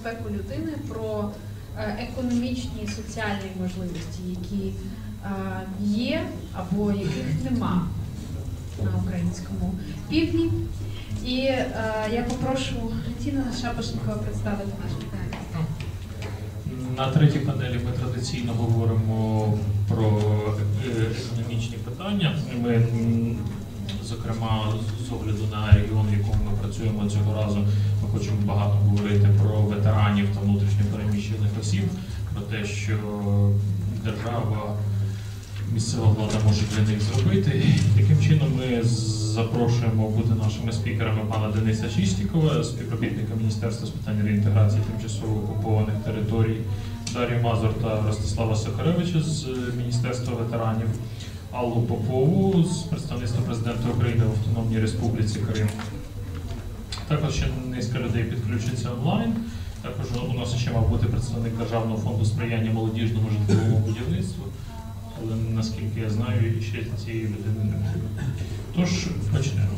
безпеку людини, про економічні і соціальні можливості, які є або яких нема на українському півдні. І я попрошу Тіну Шапошникова представити наш питання. На третій панелі ми традиційно говоримо про економічні питання. Ми, зокрема, з огляду на регіон, в якому ми працюємо цього разу, ми хочемо багато говорити про ветеранів та внутрішньо переміщених осіб, про те, що держава, місцева влада може для них зробити. Таким чином ми запрошуємо бути нашими спікерами пана Дениса Чистікова, співробітника Міністерства з питань реінтеграції тимчасово окупованих територій, Дар'ю Мазур та Ростислава Сокаревича з Міністерства ветеранів, Аллу Попову з представництва Президента України в Автономній Республіці Крим. Також ще низка людей підключиться онлайн. Також у нас ще мав бути представник Державного фонду сприяння молодіжному житловому будівництву. Але, наскільки я знаю, ще цієї людини немає. Тож, почнемо.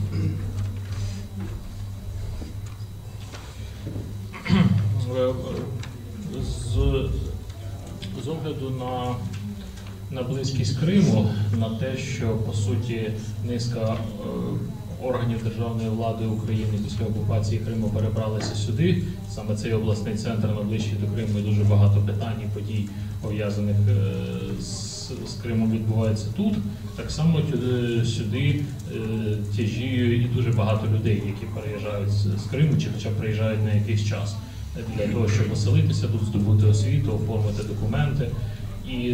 З огляду на близькість Криму, на те, що, по суті, низка органів державної влади України після окупації Криму перебралися сюди, саме цей обласний центр найближчий до Криму, і дуже багато питань і подій, пов'язаних з Кримом, відбувається тут. Так само сюди тяжіє і дуже багато людей, які переїжджають з Криму, чи хоча б приїжджають на якийсь час для того, щоб поселитися тут, здобути освіту, оформити документи. І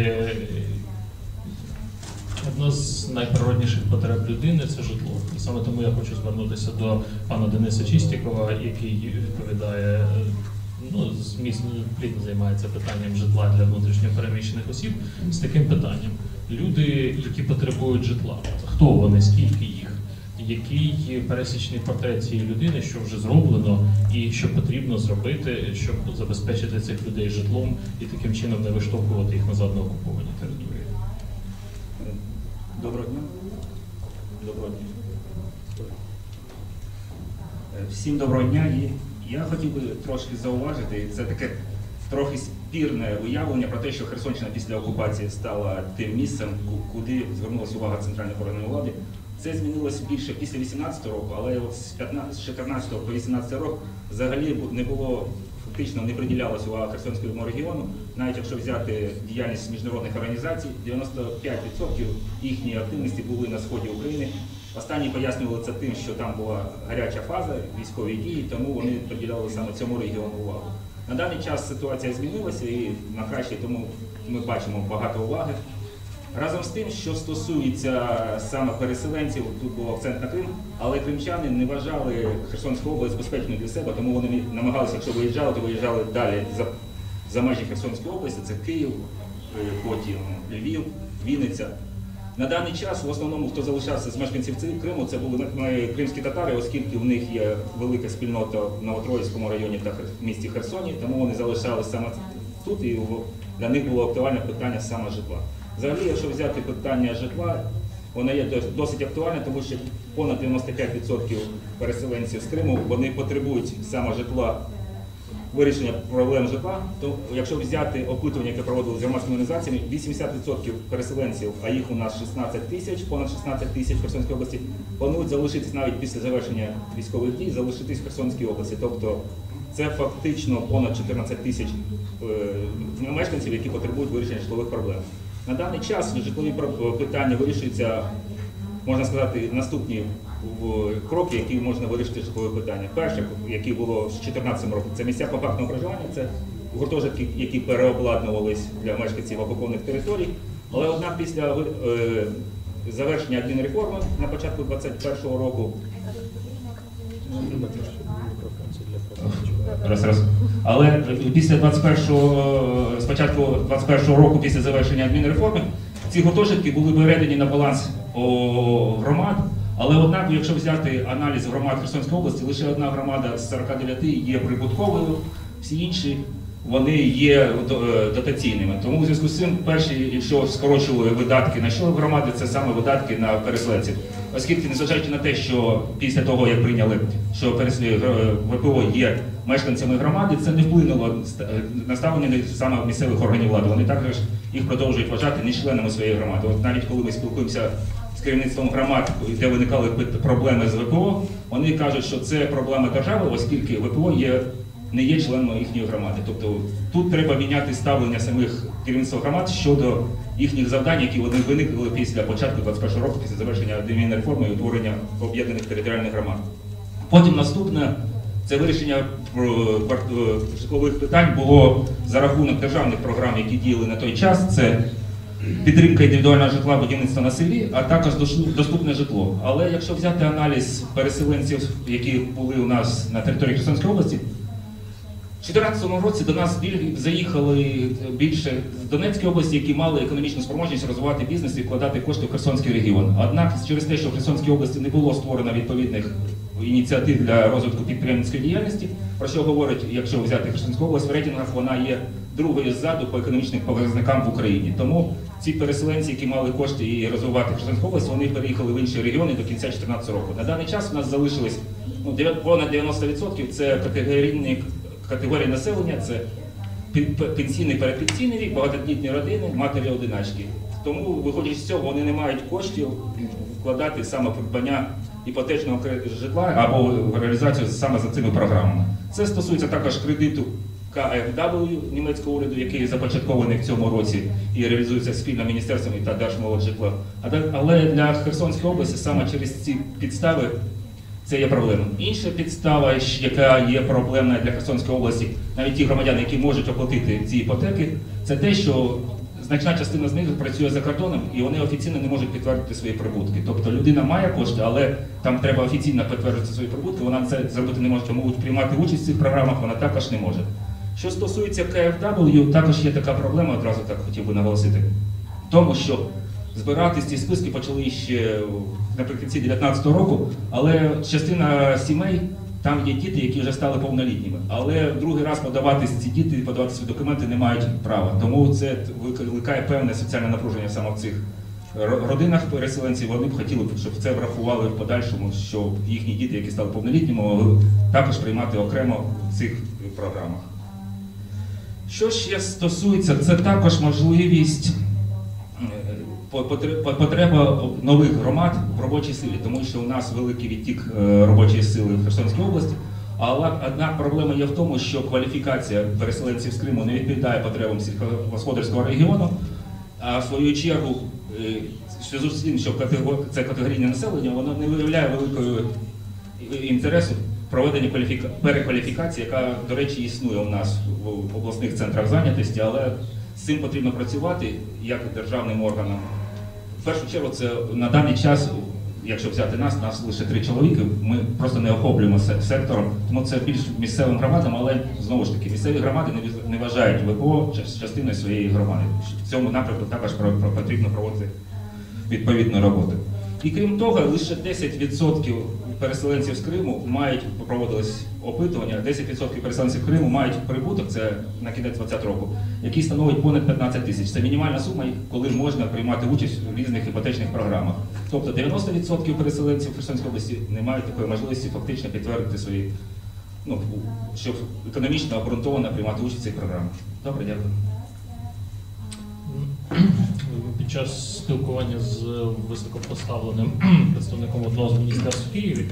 одна з найприродніших потреб людини – це житло. І саме тому я хочу звернутися до пана Дениса Чистікова, який відповідає, плідно займається питанням житла для внутрішньо переміщених осіб, з таким питанням. Люди, які потребують житла, хто вони, скільки їх, який пересічний портрет цієї людини, що вже зроблено і що потрібно зробити, щоб забезпечити цих людей житлом і таким чином не виштовхувати їх назад на окуповані території. Доброго дня. Доброго дня. Всім доброго дня. І я хотів би трошки зауважити, це таке трохи спірне уявлення про те, що Херсонщина після окупації стала тим місцем, куди звернулася увага центральної органів влади. Це змінилося більше після 2018 року, але от з 2014 по 2018 рік взагалі не було, фактично не приділялася увага Херсонському регіону. Навіть якщо взяти діяльність міжнародних організацій, 95% їхньої активності були на сході України. Останні пояснювали це тим, що там була гаряча фаза, військові дії, тому вони приділяли саме цьому регіону увагу. На даний час ситуація змінилася і на краще, тому ми бачимо багато уваги. Разом з тим, що стосується саме переселенців, тут був акцент на Крим, але кримчани не вважали Херсонську область безпечною для себе, тому вони намагалися, якщо виїжджали, то виїжджали далі за межі Херсонської області, це Київ, потім Львів, Вінниця. На даний час в основному, хто залишався з мешканців Криму, це були кримські татари, оскільки в них є велика спільнота в Новотроїцькому районі та в місті Херсоні, тому вони залишалися саме тут і для них було актуальне питання саме житла. Взагалі, якщо взяти питання житла, воно є досить актуальне, тому що понад 95% переселенців з Криму, вони потребують саме житла, вирішення проблем житла. То якщо взяти опитування, яке проводили з громадськими організаціями, 80% переселенців, а їх у нас 16 тисяч, понад 16 тисяч в Херсонській області, планують залишитись навіть після завершення військових дій, залишитись в Херсонській області. Тобто це фактично понад 14 тисяч мешканців, які потребують вирішення житлових проблем. На даний час житлові питання вирішуються, можна сказати, наступні кроки, які можна вирішити житлове питання. Перше, яке було з 2014 року, це місця компактного проживання, це гуртожитки, які переобладнувались для мешканців окупованих територій. Але однак після завершення адмінреформи на початку 2021 року, Але після спочатку 21-го року, після завершення адмінреформи, ці гуртожитки були передані на баланс громад. Але однак, якщо взяти аналіз громад Херсонської області, лише одна громада з 49 є прибутковою, всі інші вони є дотаційними. Тому у зв'язку з цим перші, якщо скорочували видатки на що громади, це саме видатки на переселенців. оскільки, незважаючи на те, що після того, як прийняли, що ВПО є мешканцями громади, це не вплинуло на ставлення саме місцевих органів влади. Вони також їх продовжують вважати не членами своєї громади. От навіть коли ми спілкуємося з керівництвом громад, де виникали проблеми з ВПО, вони кажуть, що це проблема держави, оскільки ВПО не є членом їхньої громади. Тобто тут треба міняти ставлення самих керівництва громад щодо їхніх завдань, які вони виникли після початку 2021 року, після завершення демійної реформи і утворення об'єднаних територіальних громад. Потім наступне – це вирішення житлових питань було за рахунок державних програм, які діяли на той час. Це підтримка індивідуального житла, будівництва на селі, а також доступне житло. Але якщо взяти аналіз переселенців, які були у нас на території Херсонської області, у 2014 році до нас заїхали більше з Донецької області, які мали економічну спроможність розвивати бізнес і вкладати кошти в Херсонський регіон. Однак через те, що в Херсонській області не було створено відповідних ініціатив для розвитку підприємницької діяльності, про що говорить, якщо взяти Херсонську область, в рейтингах вона є другою ззаду по економічним показникам в Україні. Тому ці переселенці, які мали кошти і розвивати Херсонську область, вони переїхали в інші регіони до кінця 2014 року. На даний час у нас залишилось понад 90% це категорії населення, це пенсійний, передпенсійний вік, багатодітні родини, матері-одиначки. Тому, виходячи з цього, вони не мають коштів вкладати саме в придбання іпотечного житла або реалізацію саме за цими програмами. Це стосується також кредиту КФW німецького уряду, який започаткований в цьому році і реалізується спільно міністерством та Держмолоджитла. Але для Херсонської області саме через ці підстави це є проблема. Інша підстава, яка є проблемна для Херсонської області, навіть ті громадяни, які можуть оплатити ці іпотеки, це те, що значна частина з них працює за кордоном і вони офіційно не можуть підтвердити свої прибутки. Тобто людина має кошти, але там треба офіційно підтвердити свої прибутки, вона це зробити не може, тому приймати участь в цих програмах вона також не може. Що стосується КФW, також є така проблема, одразу так хотів би наголосити, в тому, що збирати ці списки почали ще наприкінці 2019 року, але частина сімей, там є діти, які вже стали повнолітніми. Але в другий раз подавати ці діти, подавати свої документи не мають права. Тому це викликає певне соціальне напруження саме в цих родинах переселенців. Вони б хотіли, щоб це врахували в подальшому, що їхні діти, які стали повнолітніми, могли також приймати окремо в цих програмах. Що ще стосується, це також можливість потреба нових громад в робочій силі, тому що у нас великий відтік робочої сили в Херсонській області, але одна проблема є в тому, що кваліфікація переселенців з Криму не відповідає потребам сільськогосподарського регіону, а в свою чергу, в зв'язку з тим, що це категорійне населення, воно не виявляє великого інтересу проведення перекваліфікації, яка, до речі, існує у нас в обласних центрах зайнятості, але з цим потрібно працювати як державним органам. В першу чергу, це на даний час, якщо взяти нас лише 3 чоловіки, ми просто не охоплюємо сектором, тому це більш місцевим громадам, але знову ж таки, місцеві громади не вважають ВПО частиною своєї громади. В цьому напрямку також потрібно проводити відповідну роботу. І крім того, лише 10% переселенців з Криму проводилось опитування, 10% переселенців з Криму мають прибуток, це на кінець 2020 року, який становить понад 15 тисяч. Це мінімальна сума, коли можна приймати участь в різних іпотечних програмах. Тобто 90% переселенців Херсонської області не мають такої можливості фактично підтвердити свої, щоб економічно обґрунтовано приймати участь в цих програмах. Добре, дякую. Під час спілкування з високопоставленим представником одного з міністерств в Києві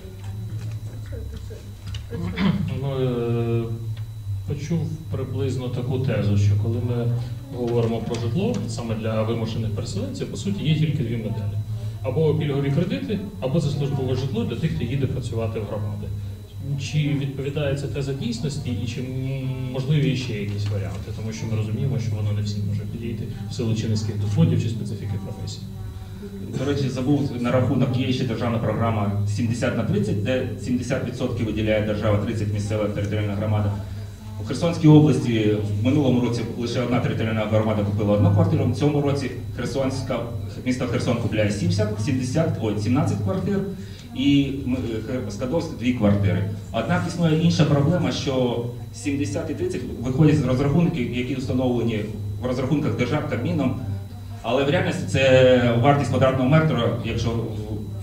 почув приблизно таку тезу, що коли ми говоримо про житло, саме для вимушених переселенців, по суті, є тільки 2 моделі. Або пільгові кредити, або це службове житло для тих, хто їде працювати в громади. Чи відповідає ця теза дійсності і чи можливі ще якісь варіанти? Тому що ми розуміємо, що воно не всім може підійти в силу чи низьких доходів, чи специфіки професії. До речі, забув на рахунок, є ще державна програма 70/30, де 70% виділяє держава, 30% місцева територіальна громада. У Херсонській області в минулому році лише одна територіальна громада купила 1 квартиру, в цьому році місто Херсон купляє 17 квартир. І Скадовськ 2 квартири. Однак існує інша проблема, що 70 і 30 виходять з розрахунків, які встановлені в розрахунках держав Кабміном, але в реальності це вартість квадратного метра, якщо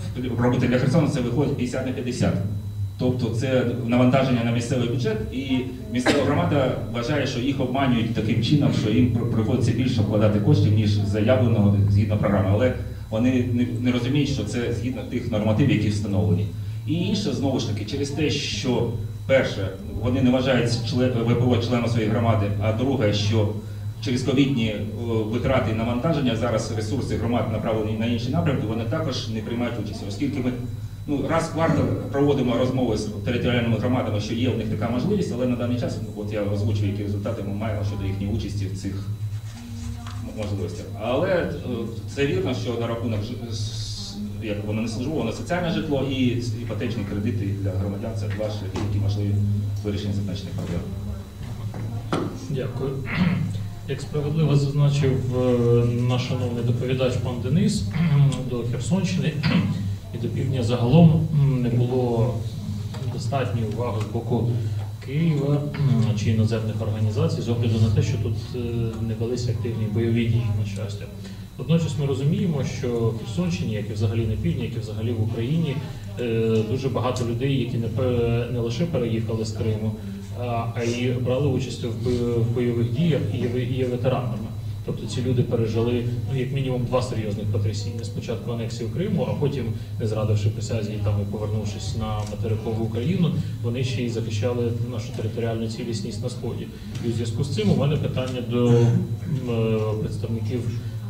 робити для Херсону, це виходить 50 на 50. Тобто це навантаження на місцевий бюджет, і місцева громада вважає, що їх обманюють таким чином, що їм приходиться більше вкладати коштів, ніж заявлено згідно програми. Але вони не розуміють, що це згідно тих нормативів, які встановлені. І інше, знову ж таки, через те, що перше, вони не вважають ВПО членом своєї громади, а друге, що через ковідні витрати і навантаження зараз ресурси громад направлені на інші напрямки, вони також не приймають участь, оскільки ми раз в квартал проводимо розмови з територіальними громадами, що є в них така можливість, але на даний час, от я озвучую, які результати ми маємо щодо їхньої участі в цих можливостях. Але це вірно, що на рахунок як воно не службове, соціальне житло і іпотечні кредити для громадян – це два шляхи, які можливі вирішення зазначених проблем. Дякую. Як справедливо зазначив наш шановний доповідач пан Денис, до Херсонщини і до півдня загалом не було достатньої уваги з боку Києва чи іноземних організацій з огляду на те, що тут не велися активні бойові дії, на щастя. Водночас ми розуміємо, що в Херсонщині, як і взагалі на півдні, як і взагалі в Україні, дуже багато людей, які не лише переїхали з Криму, а й брали участь в бойових діях і є ветеранами. Тобто ці люди пережили як мінімум два серйозних потрясіння. Спочатку анексію Криму, а потім, не зрадивши присязі і повернувшись на материкову Україну, вони ще й захищали нашу територіальну цілісність на Сході. І у зв'язку з цим у мене питання до представників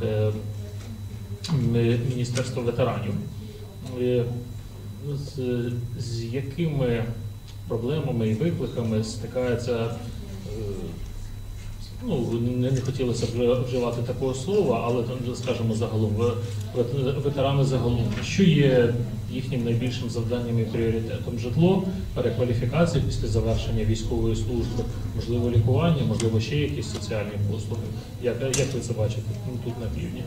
Міністерства ветеранів. З якими проблемами і викликами стикається, не хотілося б вживати такого слова, але, скажімо, загалом, ветерани загалом, що є їхнім найбільшим завданням і пріоритетом? Житло, перекваліфікація після завершення військової служби, можливо, лікування, можливо, ще якісь соціальні послуги. Як ви це бачите тут на півдні?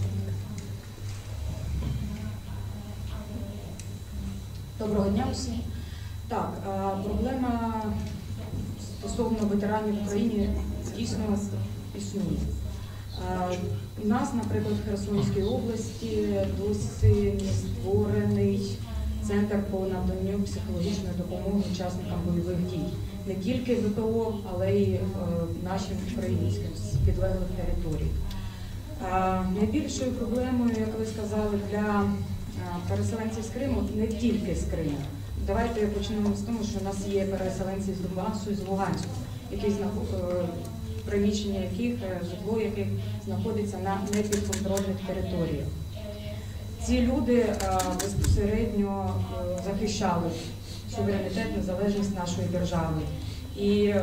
Доброго дня усім. Так, проблема стосовно ветеранів в Україні дійсно існує. У нас, наприклад, в Херсонській області досі не створений центр по наданню психологічної допомоги учасникам бойових дій. Не тільки ВПО, але й нашим українським з підлеглих територій. Найбільшою проблемою, як ви сказали, для переселенців з Криму, не тільки з Криму. Давайте почнемо з того, що у нас є переселенці з Донбасу і з Луганську, приміщення яких, житло яких знаходиться на непідконтрольних територіях. Ці люди безпосередньо захищали суверенітет, незалежність нашої держави. І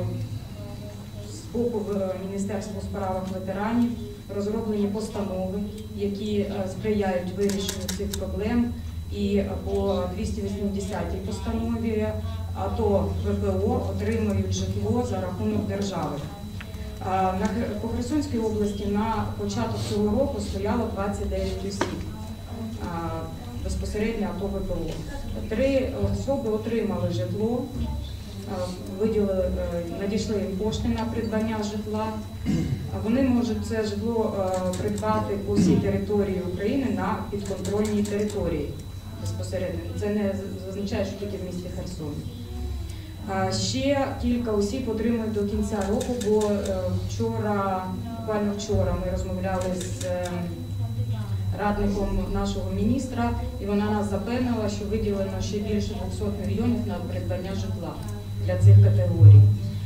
з боку Міністерства у справах ветеранів розроблені постанови, які сприяють вирішенню цих проблем. І по 280-й постанові АТО ВПО отримують житло за рахунок держави. По Херсонській області на початок цього року стояло 29 осіб, безпосередньо АТО ВПО. 3 особи отримали житло, надійшли їм кошти на придбання житла. Вони можуть це житло придбати по всій території України на підконтрольній території безпосередньо. Це не означає, що тільки в місті Херсон. Ще кілька осіб отримують до кінця року, бо буквально вчора ми розмовляли з радником нашого міністра, і вона нас запевнила, що виділено ще більше 200 мільйонів на придбання житла для цих категорій.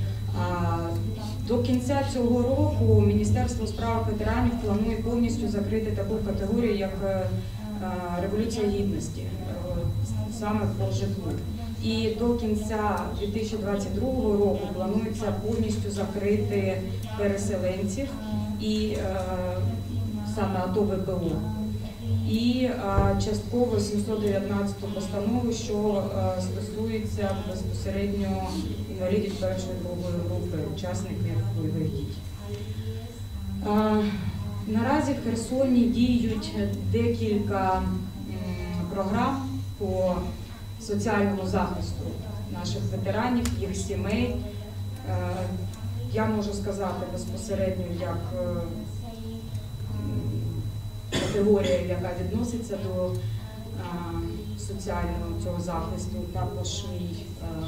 До кінця цього року Міністерство у справах ветеранів планує повністю закрити таку категорію, як Революція Гідності, саме по житлу. І до кінця 2022 року планується повністю закрити переселенців і саме АТО ВПО. І частково 719 постанову, що стосується безпосередньо інвалідів першої другої групи, учасників бойових дій. Наразі в Херсоні діють декілька програм по соціальному захисту наших ветеранів, їх сімей. Я можу сказати безпосередньо як категорія, яка відноситься до соціального цього захисту, також мій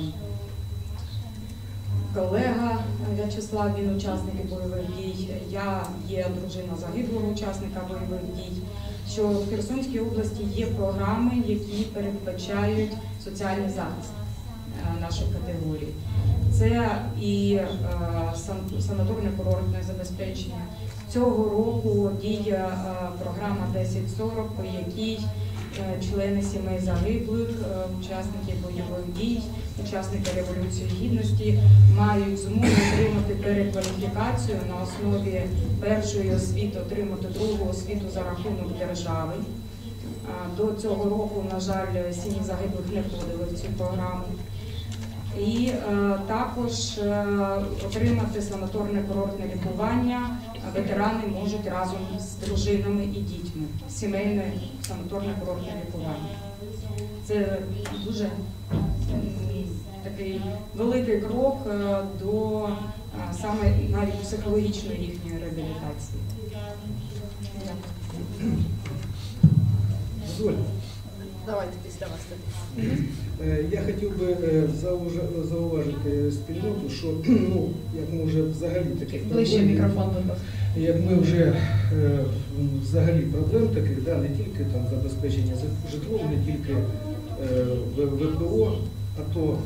колега В'ячеслав, він учасник бойових дій, я є дружина загиблого учасника бойових дій, що в Херсонській області є програми, які передбачають соціальний захист наших категорій. Це і санаторно-курортне забезпечення. Цього року діє програма 1040, по якій члени сімей загиблих, учасники бойових дій, учасники Революції Гідності мають змогу отримати перекваліфікацію на основі першої освіти, отримати другу освіту за рахунок держави. До цього року, на жаль, сім'ї загиблих не входили в цю програму. І також отримати санаторне-курортне лікування ветерани можуть разом з дружинами і дітьми. Сімейне санаторне-курортне лікування. Це дуже такий великий крок до саме навіть психологічної їхньої реабілітації. Давайте після вас тоді. Я хотів би зауважити спільноту, що як ми вже взагалі таких Ближче мікрофон, будь ласка. як ми вже взагалі проблем таких, да, не тільки там забезпечення житлом, не тільки ВПО, а то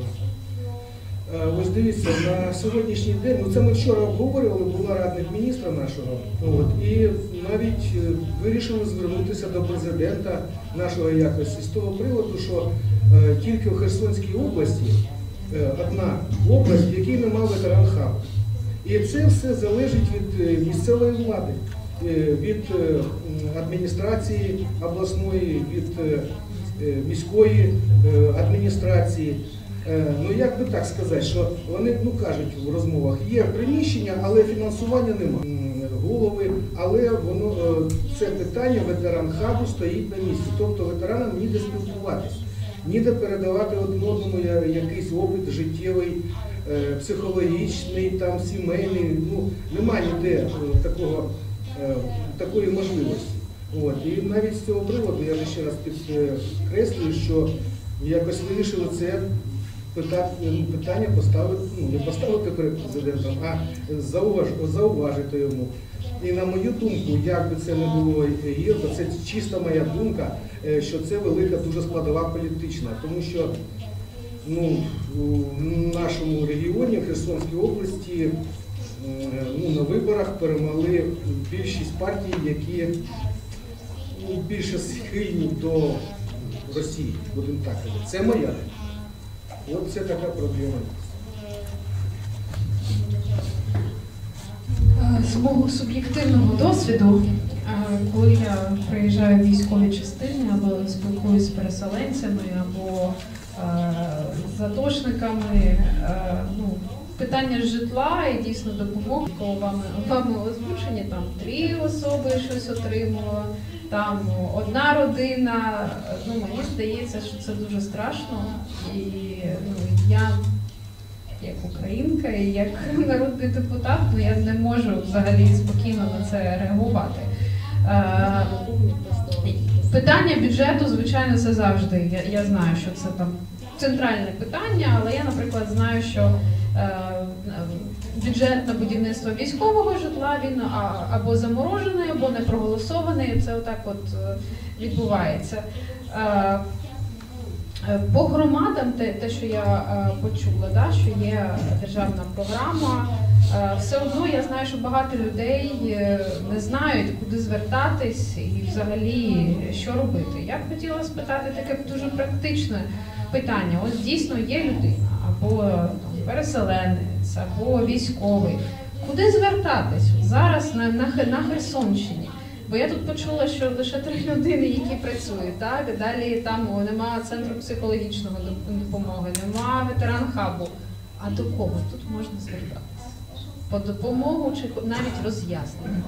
ось дивіться, на сьогоднішній день, це ми вчора обговорювали, була радник міністра нашого, і навіть вирішили звернутися до президента нашого якості з того приводу, що тільки в Херсонській області одна область, в якій немає ветеран-хабу. І це все залежить від місцевої влади, від адміністрації обласної, від міської адміністрації. Як би так сказати, що вони кажуть в розмовах, є приміщення, але фінансування немає. Голови, але це питання ветеран-хабу стоїть на місці. Тобто ветеранам ніде спілкуватись, ніде передавати один одному якийсь опит життєвий, психологічний, там, сімейний. Немає ніде такої можливості. І навіть з цього приводу я ще раз підкреслюю, що якось вирішили це питання поставити, не поставити перед президентом, а зауважити йому. І на мою думку, як би це не було гірко, це чиста моя думка, що це велика дуже складова політична, тому що в нашому регіоні, в Херсонській області, на виборах перемогли більшість партій, які більше схильні до Росії, будемо так казати. Це моя думка. От це така проблема. З мого суб'єктивного досвіду, коли я приїжджаю в військові частини або спілкуюся з переселенцями, або з атошниками, питання житла і дійсно допомоги, коли вами озвучені, там 3 особи щось отримало, там 1 родина, мені здається, що це дуже страшно. І я, як українка і як народний депутат, я не можу взагалі спокійно на це реагувати. Питання бюджету, звичайно, це завжди. Я знаю, що це там центральне питання, але я, наприклад, знаю, що бюджет на будівництво військового житла, він або заморожений, або не проголосований. Це отак от відбувається. По громадам, те, що я почула, що є державна програма, все одно я знаю, що багато людей не знають, куди звертатись і взагалі що робити. Я б хотіла спитати таке дуже практичне питання. Ось дійсно є людина, або переселенець, або військовий. Куди звертатись зараз на Херсонщині? Бо я тут почула, що лише 3 людини, які працюють, так? Далі там немає центру психологічної допомоги, немає ветеран-хабу. А до кого тут можна звертатися? По допомогу чи навіть роз'яснення?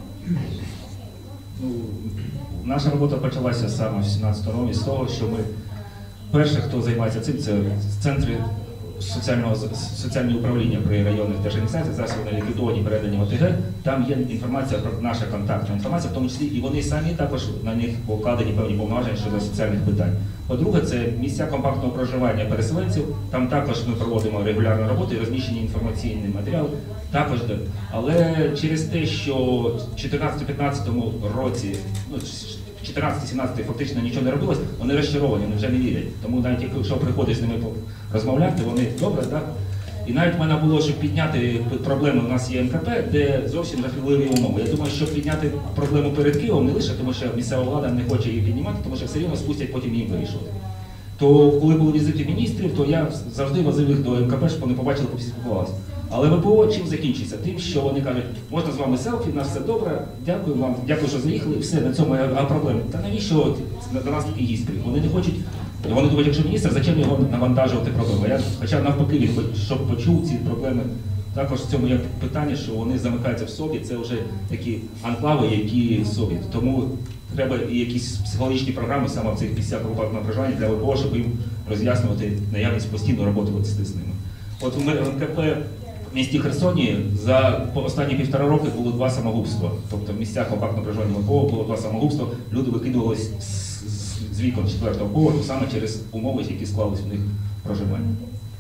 Наша робота почалася саме в 2017 році з того, що ми перше, хто займається цим, це центри соціальне управління при районних держадміністраціях, зараз вони ліквідовані, передані в ОТГ, там є інформація про наша контактна інформація, в тому числі і вони самі також на них покладені певні повноваження щодо соціальних питань. По-друге, це місця компактного проживання переселенців, там також ми проводимо регулярну роботу і розміщені інформаційні матеріали, також. Але через те, що в 2014-2015 році, 14-17 фактично нічого не робилось, вони розчаровані, вони вже не вірять. Тому навіть якщо приходиш з ними розмовляти, вони добре, так? І навіть в мене було, щоб підняти проблеми, у нас є МКП, де зовсім жахливі умови. Я думаю, щоб підняти проблему перед Києвом не лише, тому що місцева влада не хоче її піднімати, тому що все рівно спустять потім їм вирішувати. То коли були візити міністрів, то я завжди возив їх до МКП, щоб вони побачили, всі спілкувалися. Але ВПО чим закінчиться? Тим, що вони кажуть, можна з вами селфі, у нас все добре, дякую вам, дякую, що заїхали, все, на цьому проблема. Та навіщо до нас такий гість приїхав? Вони не хочуть, вони думають, якщо міністр, зачем його навантажувати проблеми? Хоча навпаки, він щоб почув ці проблеми. Також в цьому є питання, що вони замикаються в собі, це вже такі анклави, які в собі. Тому треба і якісь психологічні програми саме в цих місцях компактного проживання для ВПО, щоб їм роз'яснювати наявність постійно роботи з ними. От у МКП в місті Херсоні за останні 1,5 роки було 2 самогубства. Тобто в місцях компактного проживання ВПО було 2 самогубства, люди викидувались з вікон 4-го поверху саме через умови, які склались в них проживання.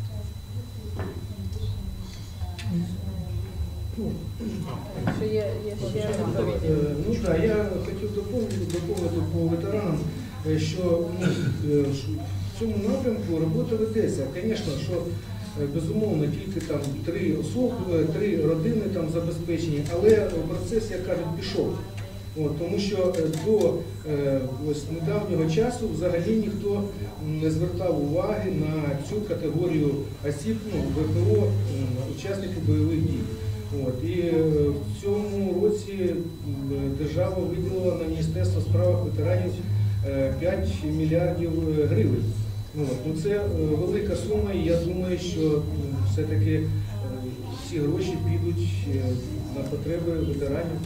Ну так, я хотів доповнити по ветеранам, що в цьому напрямку робота ведеться. Звісно, що безумовно тільки там 3 особи, 3 родини там забезпечені, але процес, як кажуть, пішов. Тому що до ось недавнього часу взагалі ніхто не звертав уваги на цю категорію осіб, ВПО, учасників бойових дій. І в цьому році держава виділила на Міністерство справ ветеранів 5 мільярдів гривень. Це велика сума, і я думаю, що все-таки ці гроші підуть на потреби ветеранів.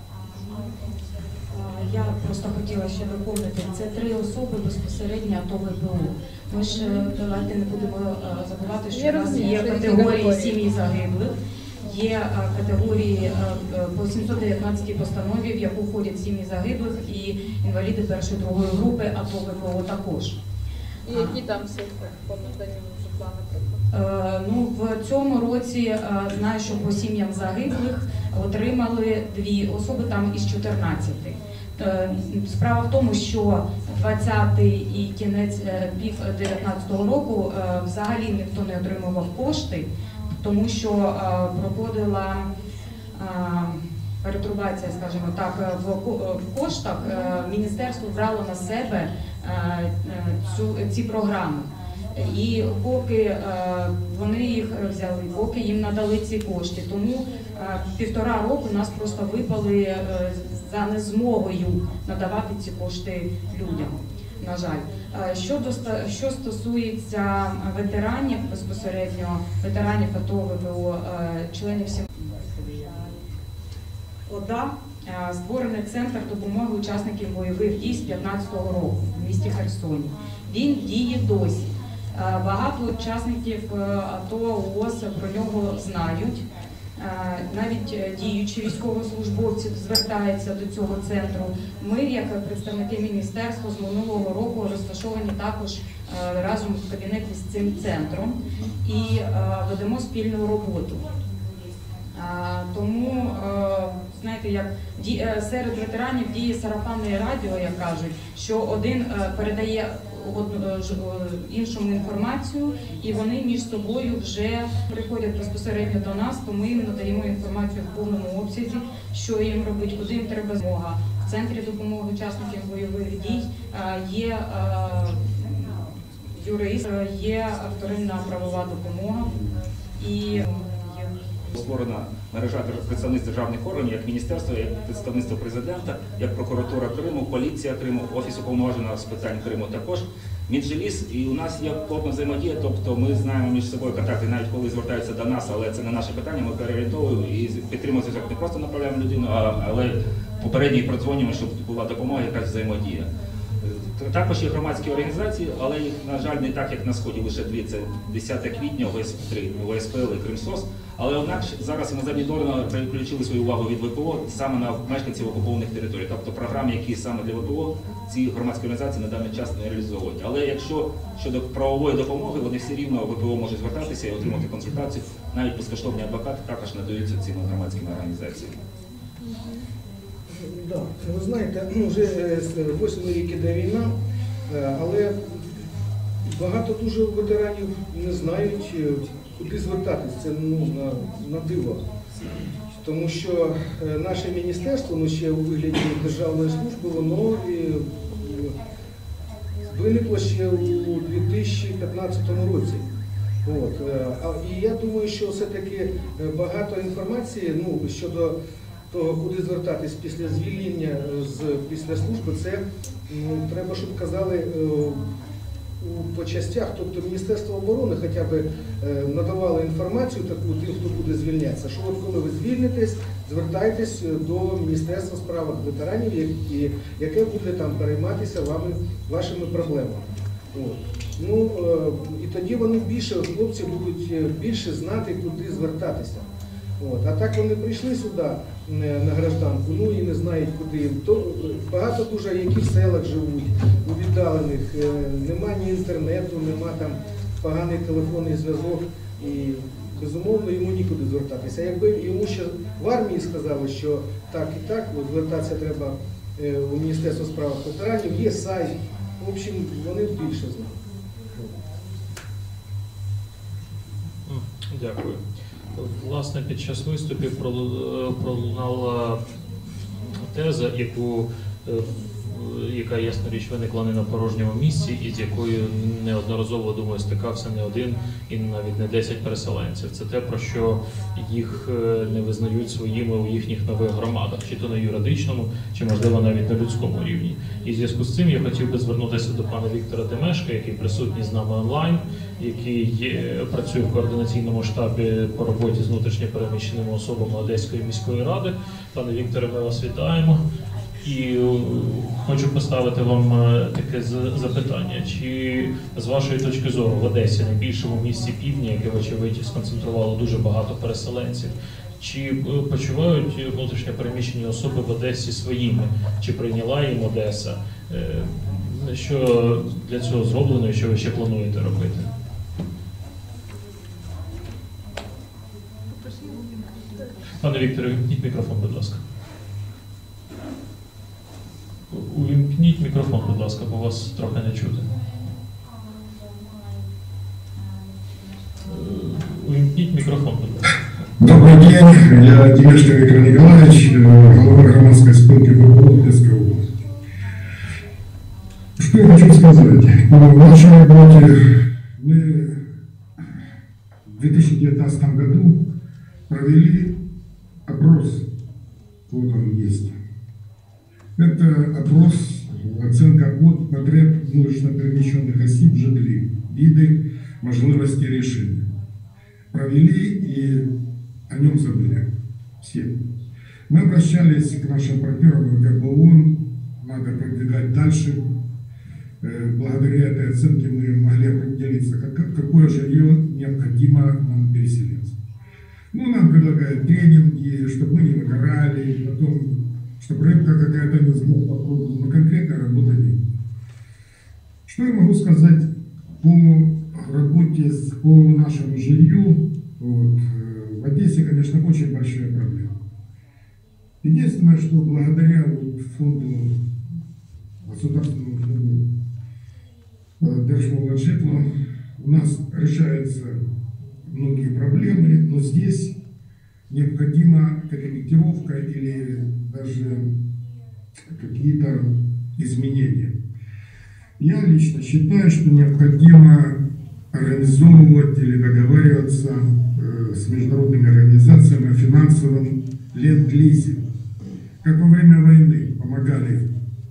Я просто хотіла ще доповнити, це 3 особи безпосередньо АТО ВПО. Ми ж давайте не будемо забувати, що у нас є категорії сім'ї загиблих, є категорії по 719 постанові, в яку входять сім'ї загиблих і інваліди 1-2 групи, АТО ВПО також. І які там цифри по наданню житла, наприклад? В цьому році знаю, що по сім'ям загиблих отримали 2 особи там із 14. Справа в тому, що 20-й і кінець пів 19-го року взагалі ніхто не отримував кошти, тому що проходила перетрубація, скажімо так, в коштах. Міністерство брало на себе ці програми. І поки вони їх взяли, поки їм надали ці кошти, тому 1,5 року нас просто випали за незмогою надавати ці кошти людям, на жаль. Що стосується ветеранів, безпосередньо ветеранів АТО, ВПО, членів сім'ї, ОДА, створений центр допомоги учасників бойових дій з 2015 року в місті Херсоні. Він діє досі. Багато учасників АТО, ООС про нього знають. Навіть діючі військовослужбовці звертаються до цього центру. Ми, як представники міністерства, з минулого року розташовані також разом в кабінеті з цим центром і ведемо спільну роботу. Тому, знаєте, як серед ветеранів діє сарафанне радіо, як кажуть, що один передає іншому інформацію, і вони між собою вже приходять безпосередньо до нас, то ми їм надаємо інформацію в повному обсязі, що їм робити, куди їм треба допомога. В центрі допомоги учасників бойових дій є юрист, є вторинна правова допомога і створена мережа представництв державних органів, як міністерство, як представництво президента, як прокуратура Криму, поліція Криму, Офіс уповноваженого з питань Криму також, Мінжеліз, і у нас є плотна взаємодія, тобто ми знаємо між собою контакти, навіть коли звертаються до нас, але це не наше питання, ми переорієнтовуємо і підтримуємо зв'язок, не просто направляємо людину, але попередньо продзвонюємо, щоб була допомога, якась взаємодія. Також є громадські організації, але їх, на жаль, не так, як на Сході, лише дві. Це 10 квітня, ОСП-3, ОСПЛ і Кримсос. Але однак зараз іноземні донори переключили свою увагу від ВПО саме на мешканців окупованих територій. Тобто програми, які саме для ВПО, ці громадські організації на даний час не реалізовують. Але якщо щодо правової допомоги, вони всі рівно ВПО можуть звертатися і отримати консультацію. Навіть безкоштовні адвокати також надаються цими громадськими організаціями. Да, ви знаєте, вже 8 рік іде війна, але багато дуже ветеранів не знають, куди звертатись. Це на диво. Тому що наше міністерство, ще у вигляді державної служби, воно виникло ще у 2015 році. І я думаю, що все-таки багато інформації щодо того, куди звертатись після звільнення після служби, це треба, щоб казали по частях, тобто Міністерство оборони хоча б надавало інформацію таку тим, хто буде звільнятися, що от коли ви звільнитесь, звертайтесь до Міністерства справ ветеранів, яке буде там перейматися вашими проблемами. І тоді вони хлопці будуть більше знати, куди звертатися. А так вони прийшли сюди на гражданку, і не знають куди. Багато дуже, які в селах живуть, у віддалених, нема ні інтернету, нема там поганий телефонний зв'язок і, безумовно, йому нікуди звертатися. Якби йому ще в армії сказали, що так і так, звертатися треба у Міністерство справ ветеранів, є сайт, в общем, вони більше знають. Дякую. Власне, під час виступів пролунала теза, яка, ясна річ, виникла не на порожньому місці, і з якою неодноразово, думаю, стикався не один і навіть не 10 переселенців. Це те, про що їх не визнають своїми у їхніх нових громадах, чи то на юридичному, чи, можливо, навіть на людському рівні. І в зв'язку з цим я хотів би звернутися до пана Віктора Демешка, який присутній з нами онлайн, який працює в координаційному штабі по роботі з внутрішньопереміщеними особами Одеської міської ради. Пане Вікторе, ми вас вітаємо. І хочу поставити вам таке запитання. Чи з вашої точки зору в Одесі, найбільшому місті півдня, яке, вочевидь, сконцентрувало дуже багато переселенців, чи почувають внутрішньопереміщені особи в Одесі своїми? Чи прийняла їм Одеса? Що для цього зроблено і що ви ще плануєте робити? Пане Вікторе, вимкніть мікрофон, будь ласка. Увімкніть мікрофон, будь ласка, бо вас трохи не чути. Увімкніть мікрофон, будь ласка. Добрый день, я Демешко Виктор Николаевич, глава громадской спилки ВПО Одесской области. Что я хочу сказать? В нашей работе мы в 2019 году провели опрос, вот он есть. Это опрос, оценка потреб внутрішньопереміщених осіб в житлі, виды, можливости решения. Провели и о нем забыли все. Мы обращались к нашим партнерам ВКБ, надо продвигать дальше. Благодаря этой оценке мы могли определиться, какое жилье необходимо нам переселенцам. Нам предлагают тренинги, чтобы мы не выгорали, потом, чтобы рыбка какая-то не сдохла попробовала, но конкретно работы нет. Что я могу сказать по работе, по нашему жилью? В Одессе, конечно, очень большая проблема. Единственное, что благодаря фонду, государственному фонду Держмолоджитло у нас решаются многие проблемы, но здесь необходима корректировка или даже какие-то изменения. Я лично считаю, что необходимо организовывать или договариваться с международными организациями о финансовом ленд-лизе. Как во время войны помогали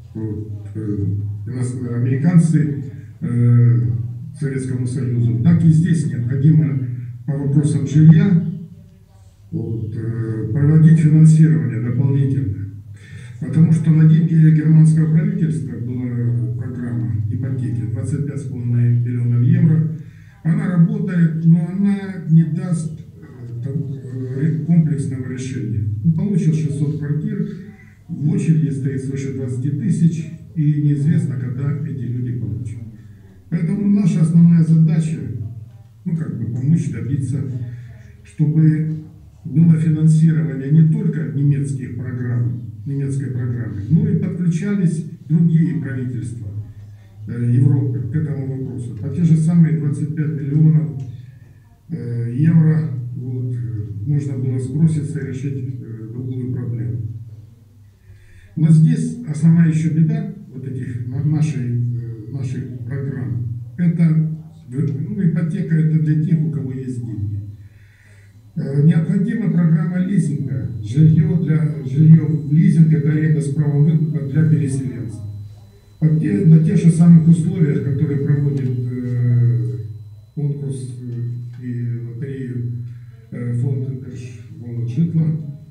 американцы Советскому Союзу, так и здесь необходимо по вопросам жилья проводить финансирование дополнительное. Потому что на деньги германского правительства была программа ипотеки 25,5 миллионов евро. Она работает, но она не даст комплексного решения. Он получил 600 квартир, в очереди стоит свыше 20 тысяч, и неизвестно, когда эти люди получат. Поэтому наша основная задача, помочь добиться, чтобы было финансирование не только немецкой программы, но и подключались другие правительства Европы к этому вопросу. По те же самые 25 миллионов евро нужно было сброситься и решить другую проблему. Но здесь основная еще беда этих наших программ. Это ипотека, это для тех, у кого есть деньги. Необходима программа лизинга. Жилье лизинг — это аренда с правом выкупа для переселенцев. На тех же самых условиях, которые проводит конкурс и лотерею фонд Держмолоджитла,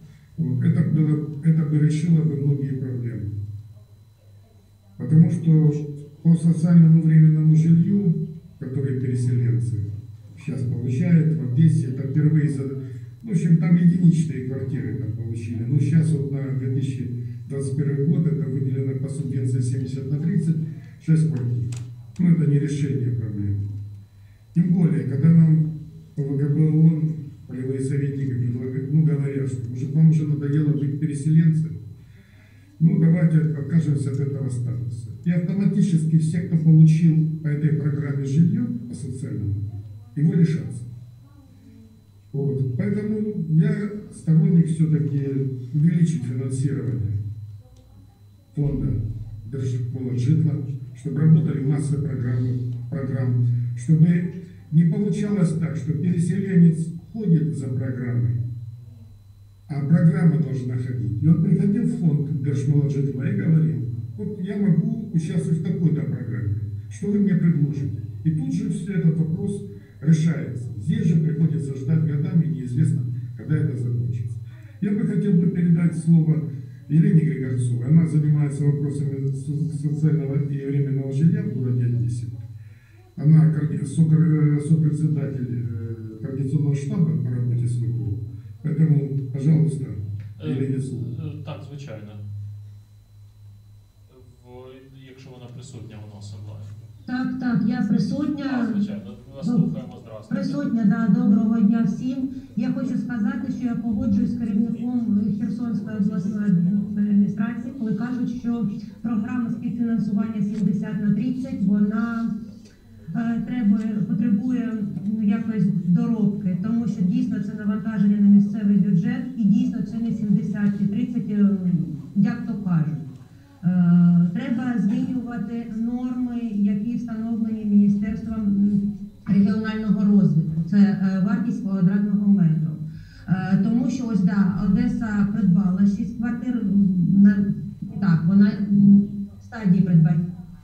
это бы решило бы многие проблемы. Потому что по социальному временному жилью, которые переселенцы сейчас получают в Одессе, это впервые там единичные квартиры там получили. Но сейчас на 2021 год это выделено по субвенции 70/30 6 квартир. Это не решение проблемы. Тем более, когда нам по ВГБ ООН полевые советники говорят, что вам уже надоело быть переселенцем, давайте откажемся от этого статуса. И автоматически все, кто получил по этой программе жилье, по социальному, его лишатся. Поэтому я сторонник все-таки увеличить финансирование фонда Держмолоджитла, чтобы работали массы программ, чтобы не получалось так, что переселенец ходит за программой, а программа должна ходить. И он приходил в фонд Держмолоджитла и говорил: я могу участвовать в такой-то программе, что вы мне предложите? И тут же все этот вопрос решается. Здесь же приходится ждать годами, неизвестно, когда это закончится. Я бы хотел передать слово Елене Григорцовой. Она занимается вопросами социального и временного жилья в городе Одессе. Она сопредседатель координационного штаба по работе с ВПО. Поэтому, пожалуйста, Елене слово. Так, звичайно. Якщо вона присутня у нас онлайн. Так, я присутня. Звичайно, вас слухаємо. Здравствуйте. Присутня, доброго дня всім. Я хочу сказати, що я погоджуюсь з керівником Херсонської обласної адміністрації, коли кажуть, що програма співфінансування 70/30, вона потребує якоїсь доробки, тому що дійсно це навантаження на місцевий бюджет і дійсно це не 70/30, як то кажуть. Треба змінювати норми, які встановлені Міністерством регіонального розвитку. Це вартість квадратного метру. Тому що Одеса придбала 6 квартир, вона в стадії придбання.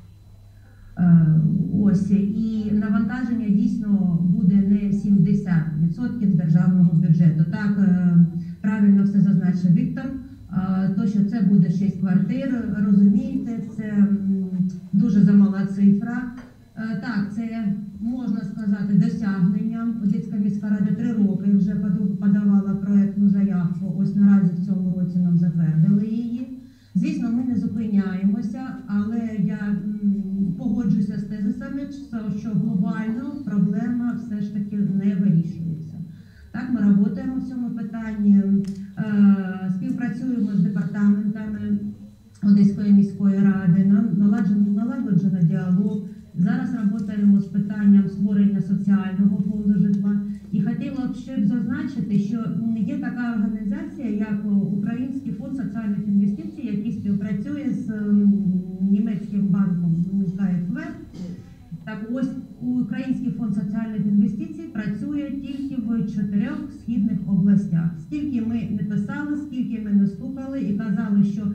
І навантаження дійсно буде не 70% з державного бюджету. Так, правильно все зазначив Віктор. То, що це буде 6 квартир, розумієте, це дуже замала цифра. Так, це, можна сказати, досягненням. Одеська міська рада 3 роки вже подавала проєктну заявку, ось наразі в цьому році нам затвердили її. Звісно, ми не зупиняємося, але я погоджуся з тезисами, що глобально проблема все ж таки не вирішується. Так, ми працюємо в цьому питанні, співпрацюємо з департаментами Одеської міської ради, налагоджено діалог. Зараз працюємо з питанням створення соціального фонду житла. І хотіла б ще зазначити, що є така організація, як Український фонд соціальних інвестицій, який співпрацює з німецьким банком КФВ. Так ось, Український фонд соціальних інвестицій працює тільки в 4 східних областях. Скільки ми не писали, скільки ми не стукали і казали, що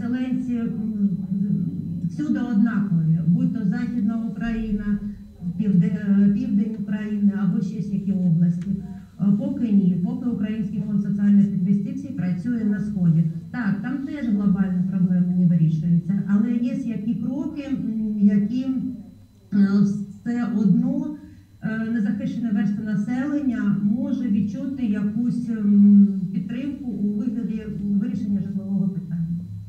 переселенці всюди однакові, будь то Західна Україна, південь України або ще які області. Поки ні, поки Український фонд соціальних інвестицій працює на Сході. Так, там теж глобальні проблеми не вирішуються, але є які кроки, які все одно незахищена верства населення може відчути якусь підтримку у вигляді вирішення житлового питання.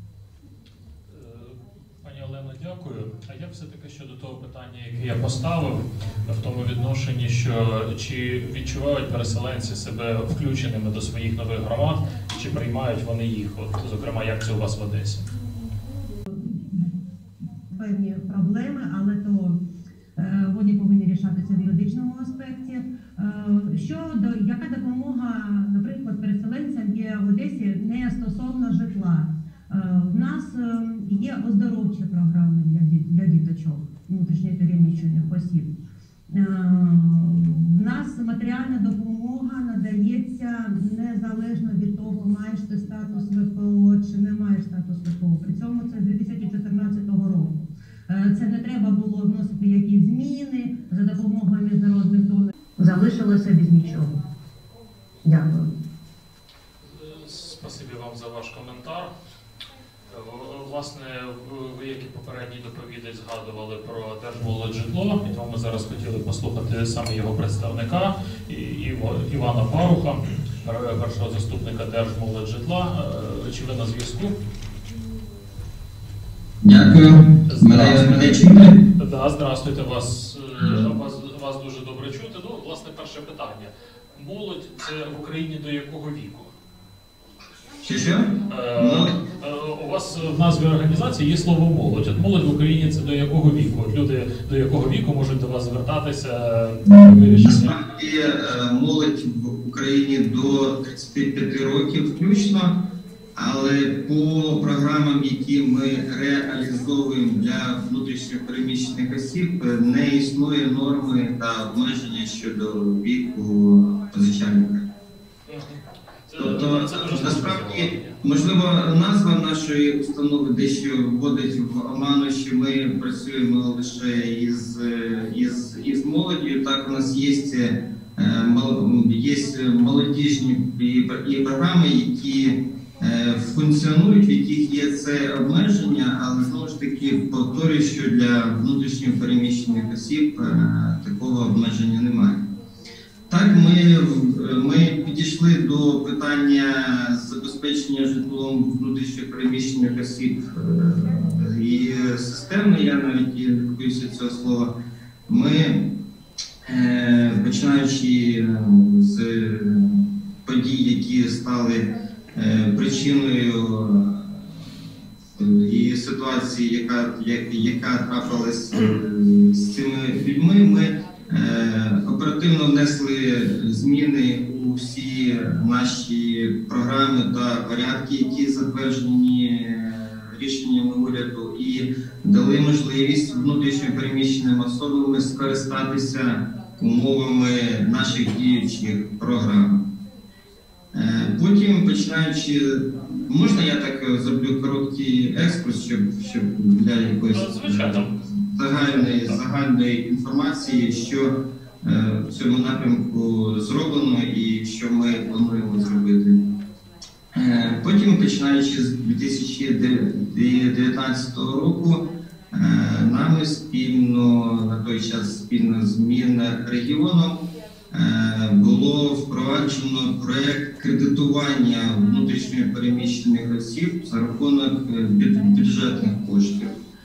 Пані Олено, дякую. А я все-таки щодо того питання, яке я поставив, в тому відношенні, що чи відчувають переселенці себе включеними до своїх нових громад, чи приймають вони їх, от, зокрема, як це у вас в Одесі? Певні проблеми, але то вони повинні рішатися в юридичному аспекті. Яка допомога, наприклад, переселенцям є в Одесі не стосовно житла? В нас є оздоровчі програми для діточок, внутрішньо переміщених осіб. В нас матеріальна допомога надається незалежно від того, маєш ти статус ВПО чи не маєш статус ВПО. При цьому це з 2014 року. Це не треба було вносити якісь зміни за допомогою міжнародних донорів. Залишилося без нічого. Дякую. Спасибі вам за ваш коментар. Власне, ви, як і попередній доповідач, згадували про Держмолоджитло, і тому ми зараз хотіли послухати саме його представника, Івана Паруха, першого заступника Держмолоджитла. Чи ви на зв'язку? Дякую. Мене чути? Так, здравствуйте, вас дуже добре чути. Ну, власне, перше питання. Молодь – це в Україні до якого віку? Що? У вас в назві організації є слово «молодь». От молодь в Україні – це до якого віку? От люди до якого віку можуть до вас звертатися? Насправді, молодь в Україні до 35 років включно, але по програмам, які ми реалізовуємо для внутрішньо переміщених осіб, не існує норми та обмеження щодо віку позичальника. Тобто, насправді, можливо, назва нашої установи дещо вводить в оману, що ми працюємо лише із молоддю. Так, у нас є молодіжні і програми, які функціонують, в яких є це обмеження, але знову ж таки повторюю, що для внутрішньо переміщених осіб такого обмеження немає. Так, ми підійшли до питання забезпечення житлом внутрішньо переміщених осіб і системно, я навіть не боюся цього слова. Ми, починаючи з подій, які стали причиною і ситуації, яка трапилась з цими людьми, ми оперативно внесли зміни у всі наші програми та порядки, які затверджені рішеннями уряду, і дали можливість внутрішньо переміщеним особам скористатися умовами наших діючих програм. Потім, починаючи, можна я так зроблю короткий екскурс, щоб для якоїсь загальної інформації, що в цьому напрямку зроблено і що ми плануємо зробити. Потім, починаючи з 2019 року, нами на той час спільно з Мінрегіоном було впроваджено проєкт кредитування внутрішньо переміщених осіб за рахунок бюджетних коштів.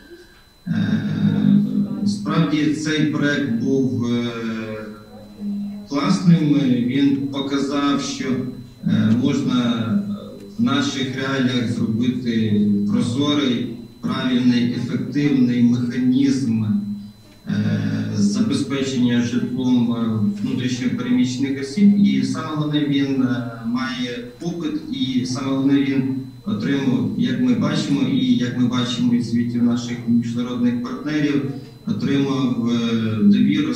Справді, цей проєкт був класним, він показав, що можна в наших реаліях зробити прозорий, правильний, ефективний механізм забезпечення житлом внутрішньо переміщених осіб. І саме головне, він має попит, і саме головне, він отримав, як ми бачимо, і як ми бачимо від звітів наших міжнародних партнерів, отримав довіру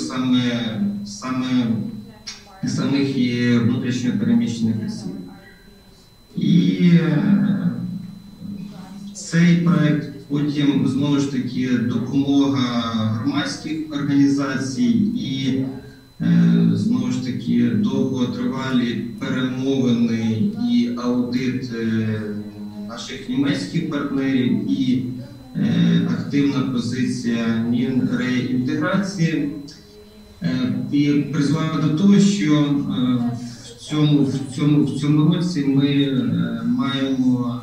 самих внутрішньо переміщених осіб. І цей проект потім знову ж таки допомога громадських організацій і знову ж таки довготривалі перемовини і аудит наших німецьких партнерів і активна позиція Мінреінтеграції. І призвела до того, що в цьому році ми маємо,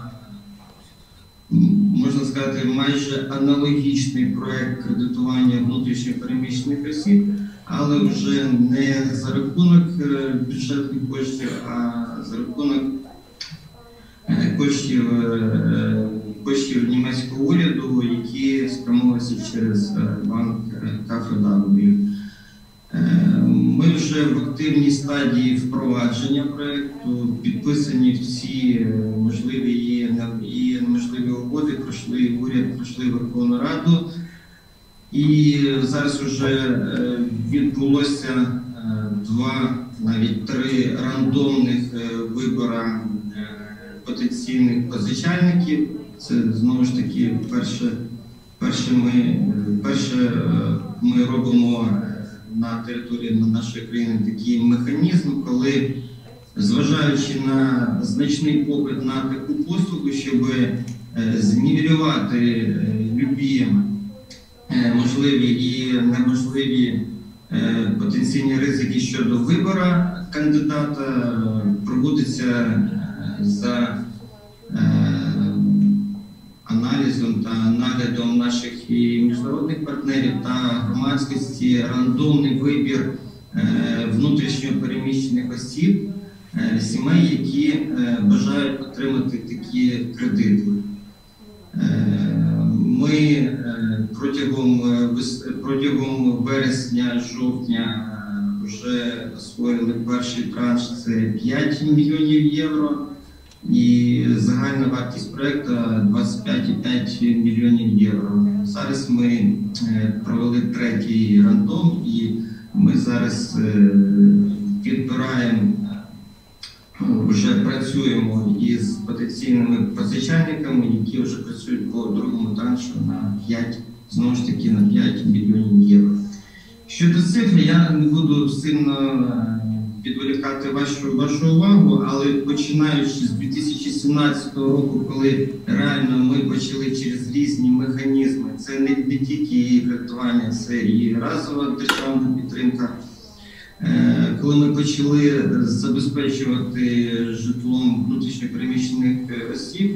можна сказати, майже аналогічний проект кредитування внутрішньо переміщених осіб, але вже не за рахунок бюджетних коштів, а за рахунок коштів німецького уряду, які спрямовуються через банк KfW. Ми вже в активній стадії впровадження проєкту, підписані всі можливі і неможливі угоди, пройшли уряд, пройшли Верховну Раду. І зараз вже відбулося 2, навіть 3 рандомних вибори потенційних позичальників. Це знову ж таки перше ми робимо на території нашої країни такий механізм, коли, зважаючи на значний попит на таку послугу, щоб знівелювати любі можливі і неможливі потенційні ризики щодо вибору кандидата, проводиться за аналізом та наглядом наших і міжнародних партнерів та громадськості рандомний вибір внутрішньо переміщених осіб, сімей, які бажають отримати такі кредити. Ми протягом вересня-жовтня вже освоїли перший транш, це 5 мільйонів євро. І загальна вартість проєкту 25,5 мільйонів євро. Зараз ми провели 3-й рандом і ми зараз підбираємо, вже працюємо із потенційними позичальниками, які вже працюють по другому траншу на 5, знову ж таки на 5 мільйонів євро. Щодо цифр, я не буду сильно відволікати вашу увагу, але починаючи з 2017 року, коли реально ми почали через різні механізми, це не тільки кредитування, це і разова державна підтримка, коли ми почали забезпечувати житлом внутрішньо переміщених осіб,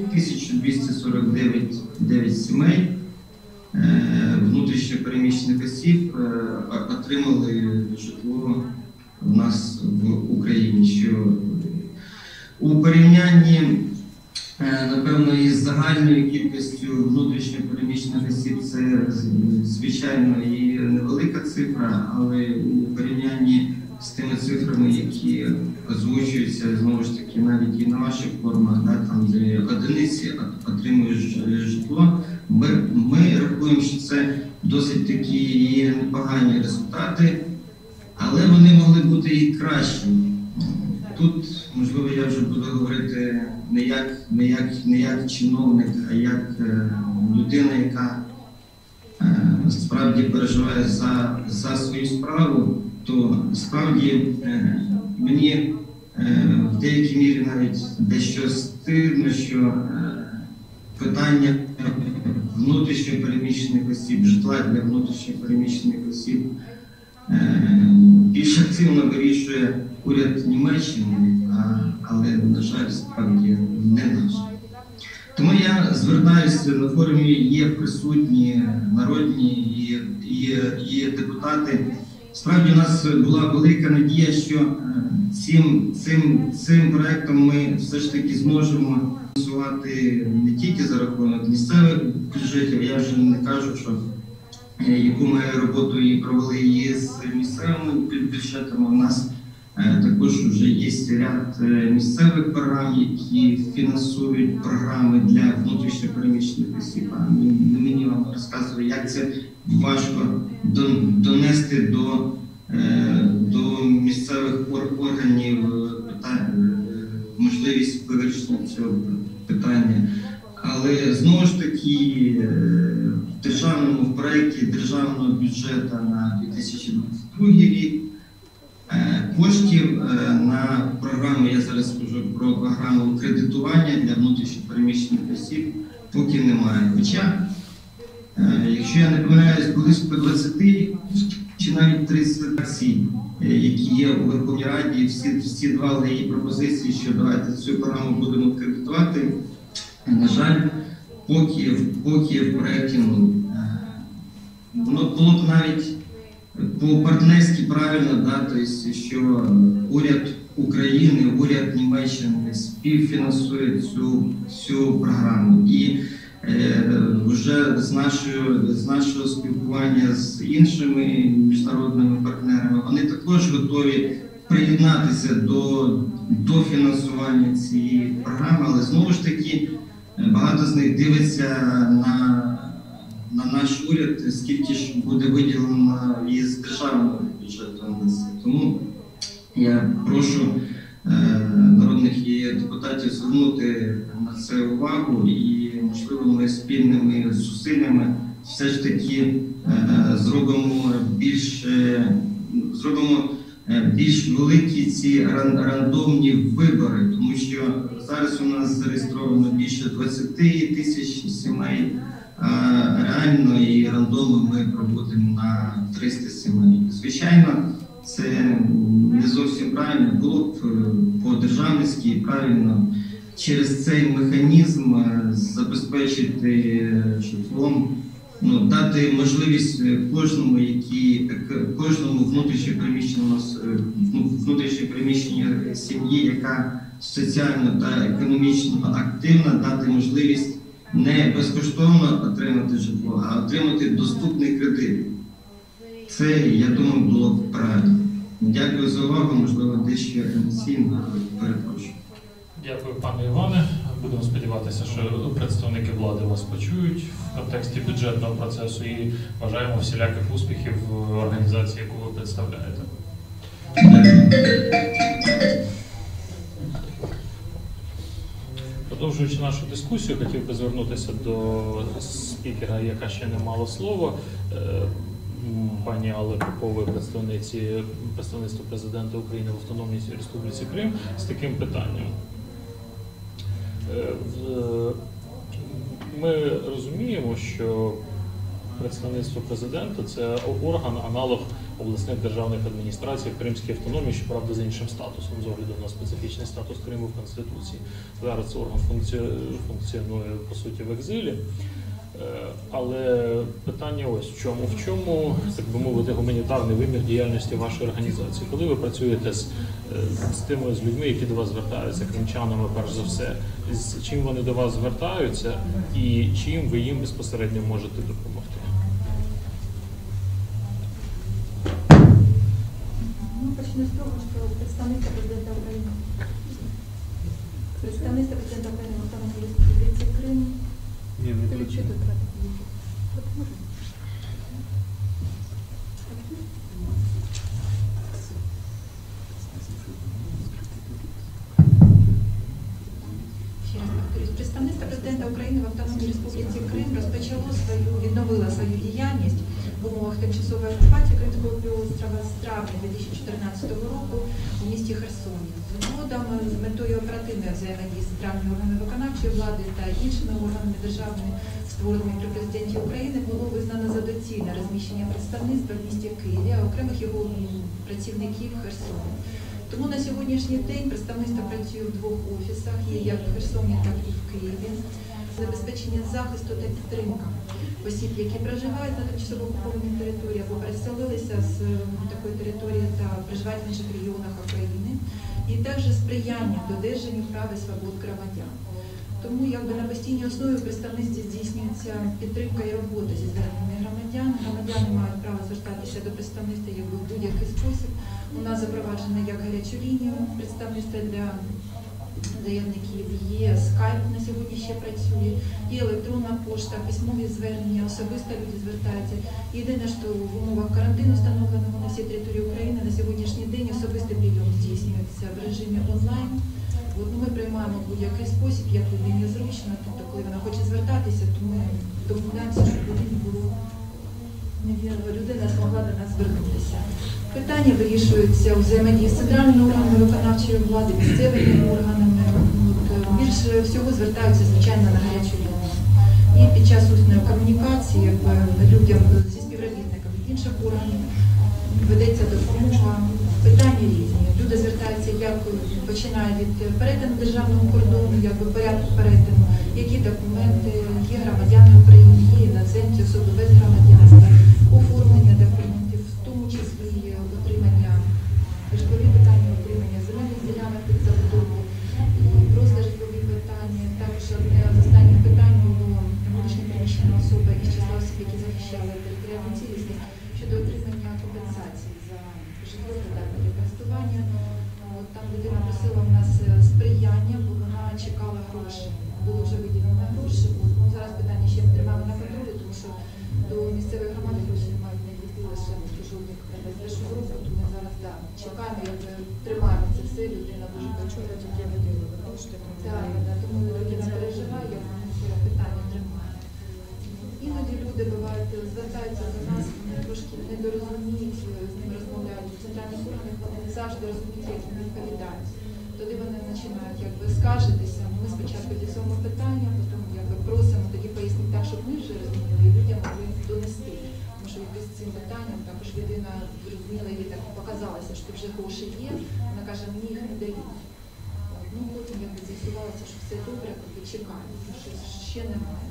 1249 сімей внутрішньо переміщених осіб отримали житло в нас в Україні, що у порівнянні, напевно, із загальною кількістю внутрішньо переміщених осіб це, звичайно, і невелика цифра, але у порівнянні з тими цифрами, які озвучуються, знову ж таки, навіть і на ваших форумах, да, там, де одиниці отримують житло, ми рахуємо, що це досить такі непогані результати, але вони могли бути і кращі. Тут, можливо, я вже буду говорити не як чиновник, а як людина, яка справді переживає за свою справу, то справді мені в деякій мірі навіть дещо стидно, що питання внутрішньо переміщених осіб, житла для внутрішньо переміщених осіб більш активно вирішує уряд Німеччини, але, на жаль, справді не наш. Тому я звертаюся, на форумі є присутні народні і депутати. Справді у нас була велика надія, що цим проєктом ми все ж таки зможемо фінансувати не тільки за рахунок місцевих бюджетів, я вже не кажу, що яку ми роботу і провели її з місцевими бюджетами. У нас також вже є ряд місцевих програм, які фінансують програми для внутрішньо переміщених осіб. Не мені вам розказувати, як це важко донести до місцевих органів можливість вирішення цього питання. Але знову ж таки рік. Коштів на програму, я зараз скажу про програму кредитування для внутрішньопереміщених осіб, поки немає. Хоча, якщо я не помиляюсь, близько 20 чи навіть 30 акцій, які є у Верховній Раді, всі давали її пропозиції, що давайте цю програму будемо кредитувати. На жаль, поки в проєкті воно було б навіть по-партнерськи правильно, да, тобто, що уряд України, уряд Німеччини співфінансує цю програму. І вже з нашого спілкування з іншими міжнародними партнерами, вони також готові приєднатися до фінансування цієї програми, але знову ж таки багато з них дивиться на наш уряд, скільки ж буде виділено із державного бюджету на це. Тому я прошу народних і депутатів звернути на це увагу і, можливо, ми спільними зусиллями все ж таки зробимо більш великі ці рандомні вибори, тому що зараз у нас зареєстровано більше 20 тисяч сімей, реально і рандоми ми проводимо на 300 сімей. Звичайно, це не зовсім правильно, було б по-державницьки правильно через цей механізм забезпечити житлом, дати можливість кожному внутрішньопереміщеній сім'ї, яка соціально та економічно активна, дати можливість не безкоштовно отримати житло, а отримати доступний кредит. Це, я думаю, було б правильно. Дякую за увагу, можливо, дещо емоційно, перепрошую. Дякую, пане Іване. Будемо сподіватися, що представники влади вас почують в контексті бюджетного процесу і бажаємо всіляких успіхів в організації, яку ви представляєте. Продовжуючи нашу дискусію, хотів би звернутися до спікера, яка ще не мала слова, пані Алли Попової, представництва президента України в Автономній Республіці Крим, з таким питанням. Ми розуміємо, що представництво президента – це орган, аналог обласних державних адміністрацій в Кримській автономії, щоправда, з іншим статусом, з огляду на специфічний статус Криму в Конституції. Зараз орган функціонує, по суті, в екзилі. Але питання ось в чому. В чому, так би мовити, гуманітарний вимір діяльності вашої організації? Коли ви працюєте з людьми, які до вас звертаються, кримчанами, перш за все, з чим вони до вас звертаються і чим ви їм безпосередньо можете допомогти? Почну з того, що представництво президента України в Автономній Республіці Крим. Представництво президента України в Автономній Республіці Крим відновило свою діяльність в умовах тимчасової окупації Кримського півострова з травня 2014 року у місті Херсоні. Згодом з метою оперативної взаємодії з центральними органами виконавчої влади та іншими органами державної, створеними при президенті України, було визнано за доцільне розміщення представництва в місті Києві, а окремих його працівників в Херсоні. Тому на сьогоднішній день представництво працює в двох офісах, є як в Херсоні, так і в Києві. Забезпечення захисту та підтримка осіб, які проживають на тимчасово окупованій території або переселилися з такої території та проживають в інших регіонах України, і також сприяння додержанню прав і свобод громадян. Тому на постійній основі в представництві здійснюється підтримка і робота зі зверненнями громадян. Громадяни мають право звертатися до представництва в будь-який спосіб. У нас запроваджено як гарячу лінію представництва для заявників, є скайп на сьогодні ще працює, є електронна пошта, письмові звернення, особисто люди звертаються. Єдине, що в умовах карантину, встановленого на всій території України, на сьогоднішній день особистий прийом здійснюється в режимі онлайн. Ми приймаємо будь-який спосіб, як людині зручно, тобто коли вона хоче звертатися, то ми домовляємося, щоб людина змогла до нас звернутися. Питання вирішуються у взаємодії з центральними органами виконавчої влади, місцевими органами. Більше всього звертаються, звичайно, на гарячу лінію. І під час усної комунікації людям зі співробітниками інших органів ведеться допомога. Питання різні. Люди звертаються, як починає від перетину державного кордону, якби порядку перетину, які документи, є громадяни України, є іноземці, особи без громадянства, оформлення документів, в тому числі отримання житлові питання, отримання земельних ділянок під забудову, просто житлові питання. Також одне з останніх питань було внутрішньо переміщена особа із числа осіб, які захищали територіальну цілісність щодо отримання компенсації за житло придатне для користування. Там людина просила в нас сприяння, бо вона чекала гроші. Було вже виділено гроші. Зараз питання ще ми тримаємо на контролі, тому що до місцевої громади гроші мають не дійти лише до жодних 21 року, тому ми зараз чекаємо, як тримаємо це все, людина дуже почує. Тому людина переживає, як це питання тримає. Іноді люди бувають, звертаються до нас, вони трошки недорозуміють, з ними розмовляють в центральних органах, вони не завжди розуміють, як їм відповідають. Тоді вони починають скаржитися. Ми спочатку з'ясуємо питання, потім просимо тоді пояснити так, щоб ми вже розуміли, і людям могли донести. Тому що якось з цим питанням також людина зрозуміла, їй так показалося, що вже гроші є, вона каже, мені їх не дають. Потім з'ясувалося, що все добре, чекаємо, що ще немає.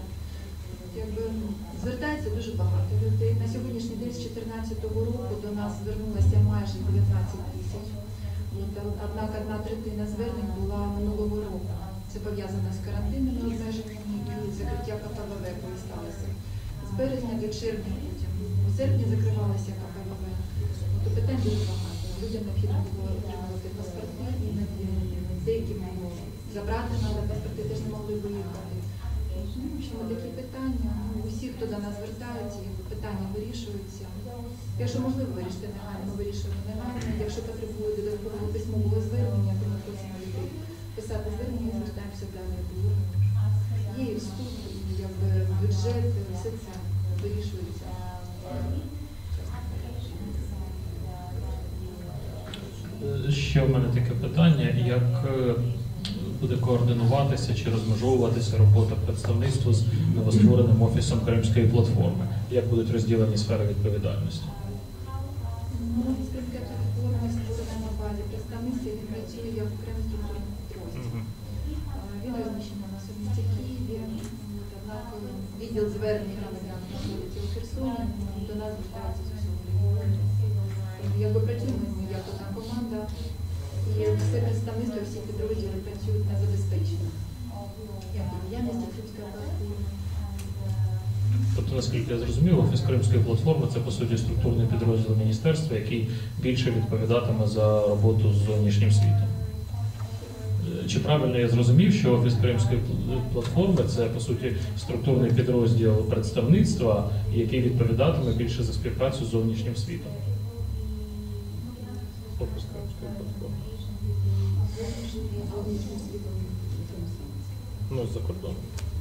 Звертається дуже багато людей. На сьогоднішній день з 2014 року до нас звернулося майже 19 тисяч. Однак 1/3 звернень була минулого року. Це пов'язано з карантинними обмеженнями і закриття КПВВ, коли сталося. З березня до червня потім. У серпні закривалося КПВВ. То питань дуже багато. Людям необхідно було отримувати паспорти, іноді деякі могли забрати, але паспорти теж не могли виїхати. Що такі питання, усі, хто до нас звертається, питання вирішуються. Якщо можливо вирішити негайно, ми вирішуємо негайно. Якщо потребує додаткового письмового звернення, то ми просимо людей писати звернення, звертаємося далі до органів. Є і суд, і бюджет, все це вирішується. Ще в мене таке питання, як буде координуватися чи розмежовуватися робота представництва з новоствореним офісом Кримської платформи? Як будуть розділені сфери відповідальності? Кримська платформа створена на базі представництва, він працює як окремий структурний підрозділ. Він розміщений на місті Києві, однак відділ звернень громадян знаходиться у Херсоні, до нас звертаються з усього регіону. Працюємо ми як одна команда. І все представництво, всі підрозділи працюють на забезпечення. Діяльності Кримської платформи. Тобто, наскільки я зрозумів, офіс Кримської платформи – це, по суті, структурний підрозділ міністерства, який більше відповідатиме за роботу з зовнішнім світом. Чи правильно я зрозумів, що офіс Кримської платформи – це, по суті, структурний підрозділ представництва, який відповідатиме більше за співпрацю з зовнішнім світом? Офіс Кримської платформи. Ну, з-за кордону.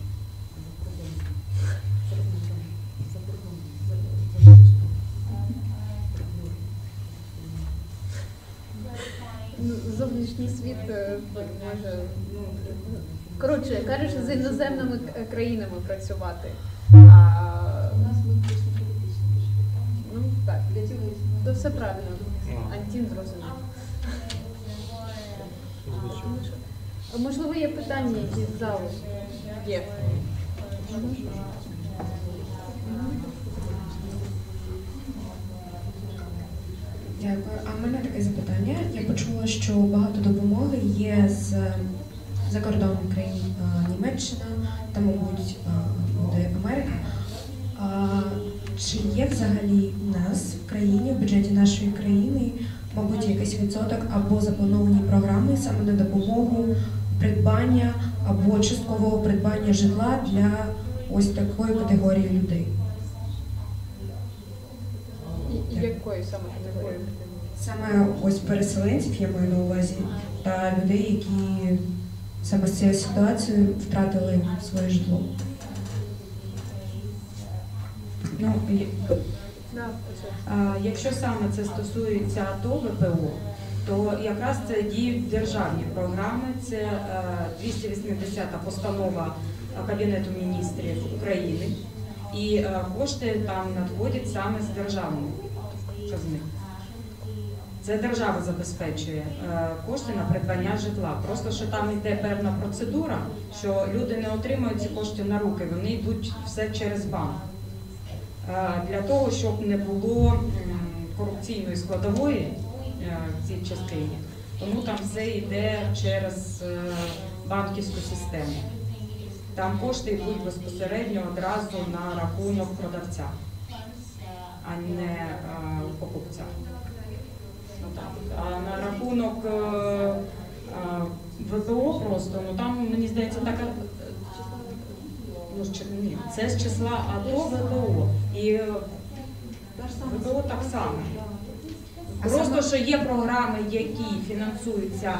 Зовнішній світ може, коротше кажучи, з іноземними країнами працювати. У нас виключно політичні. Ну так, Для цього то все правильно. Антін зрозумів. Можливо, є питання якісь з залу? Є. Дякую. А в мене таке запитання. Я почула, що багато допомоги є з закордонних країн, Німеччина, та, мабуть, буде Америка. Чи є взагалі в нас в країні, в бюджеті нашої країни, мабуть, якийсь відсоток або заплановані програми саме на допомогу придбання або часткового придбання житла для ось такої категорії людей? Якої саме категорії? Саме ось переселенців, я маю на увазі, та людей, які саме з цією ситуацією втратили своє житло. Ну, Якщо саме це стосується АТО, ВПО, то якраз це діють державні програми, це 280-та постанова Кабінету міністрів України, і кошти там надходять саме з державної казни. Це держава забезпечує кошти на придбання житла. Просто що там йде певна процедура, що люди не отримують ці кошти на руки, вони йдуть все через банк. Для того, щоб не було корупційної складової в цій частині, тому там все йде через банківську систему. Там кошти йдуть безпосередньо одразу на рахунок продавця, а не покупця. А на рахунок ВПО просто, ну там, мені здається, така, ні, це з числа АТО ВПО. І ВПО так само. Просто, що є програми, які фінансуються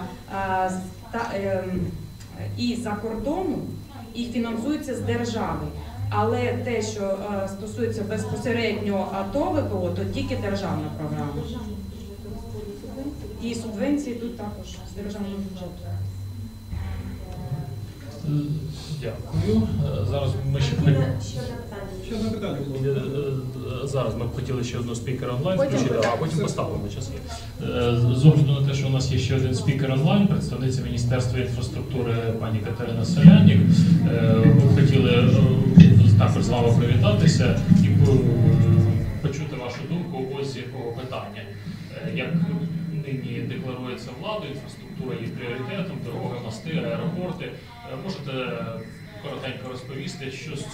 і за кордону, і фінансуються з держави. Але те, що стосується безпосередньо АТО ВПО, то тільки державна програма. І субвенції йдуть також з державного бюджету. Дякую. Зараз ми ще зараз ми б хотіли ще одного спікера онлайн включити, а потім поставимо час. З огляду на те, що у нас є ще один спікер онлайн, представниця Міністерства інфраструктури пані Катерина Солянік. Ми б хотіли також з вами привітатися і почути вашу думку ось з якого питання. Як нині декларується владою, інфраструктура є пріоритетом, дороги, мости, аеропорти. Можете коротенько розповісти, що з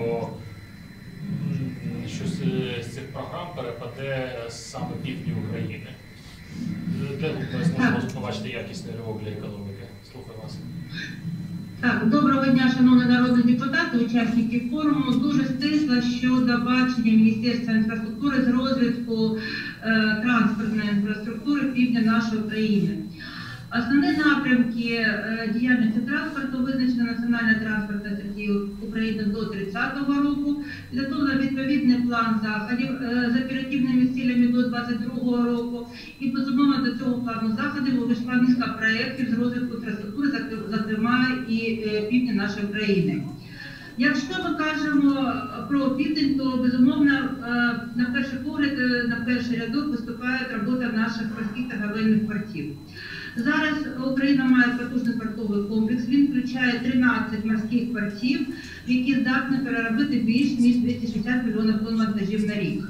цих програм перепаде саме півдню України? Де ми зможемо побачити якісний ривок для економіки? Слухаю вас. Так, доброго дня, шановні народні депутати, учасники форуму. Дуже стисло щодо бачення Міністерства інфраструктури з розвитку транспортної інфраструктури півдня нашої країни. Основні напрямки діяльності транспорту визначено Національна транспортна стратегія України до 30-го року, підготовлено відповідний план заходів з оперативними цілями до 22-го року і, безумовно, до цього плану заходів увійшла низка проєктів з розвитку інфраструктури, зокрема і півдня нашої країни. Якщо ми кажемо про південь, то, безумовно, на перший погляд, на перший рядок виступає робота наших морських та торговельних портів. Зараз Україна має потужний портовий комплекс, він включає 13 морських портів, які здатні переробити більш ніж 260 мільйонів тонн вантажів на рік.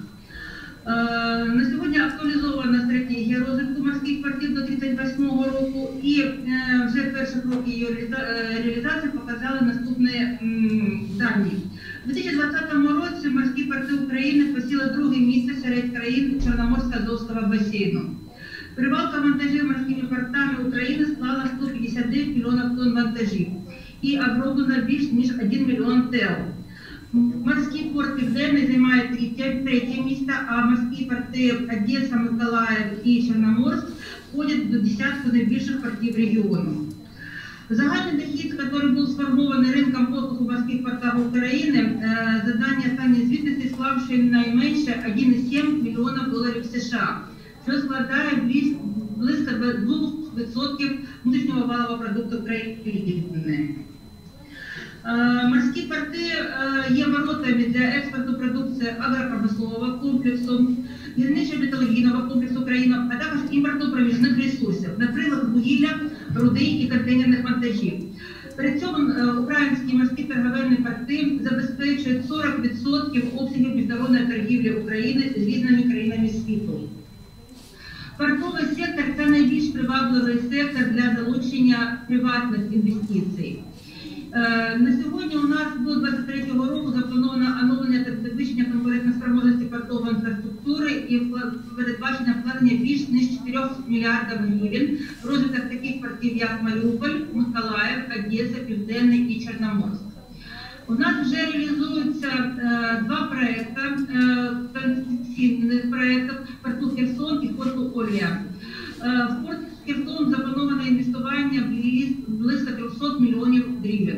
На сьогодні актуалізована стратегія розвитку морських портів до 38-го року і вже перші кроки її реалізації показали наступні дані. У 2020 році морські порти України посіли друге місце серед країн Чорноморсько-Азовського басейну. Перевалка вантажів морськими портами України склала 159 мільйонів тонн вантажів і оброблено більш ніж 1 мільйон ТЕО. Морський порт Південний займає третє місце, а морські порти Одеса, Миколаїв і Чорноморськ входять до десятку найбільших портів регіону. Загальный доход, который был сформирован рынком послуг в морских портах України, за дані останньої звітності склавши найменше 1,7 мільйона доларів США, що складає близько 2% внутрішнього валового продукту країни. Морські порти є воротами для експорту продукції агропромислового комплексу, гірничо-металургійного комплексу України, а також імпорту проміжних ресурсів, наприклад, вугілля, руди і контейнерних вантажів. При цьому українські морські торговельні порти забезпечують 40% обсягів міжнародної торгівлі України з різними країнами світу. Портовий сектор – це найбільш привабливий сектор для залучення приватних інвестицій. На сьогодні у нас до 2023 року заплановано оновлення та підвищення конкурентоспроможності портової інфраструктури і передбачення вкладення більш ніж 4 мільярдів гривень в розвиток таких портів, як Маріуполь, Миколаїв, Одеса, Південний і Чорноморськ. У нас вже реалізуються два проекти, концесійних проєктів порту Херсон і порту Олья. В порт Херсон заплановано інвестування близько 300 мільйонів гривень.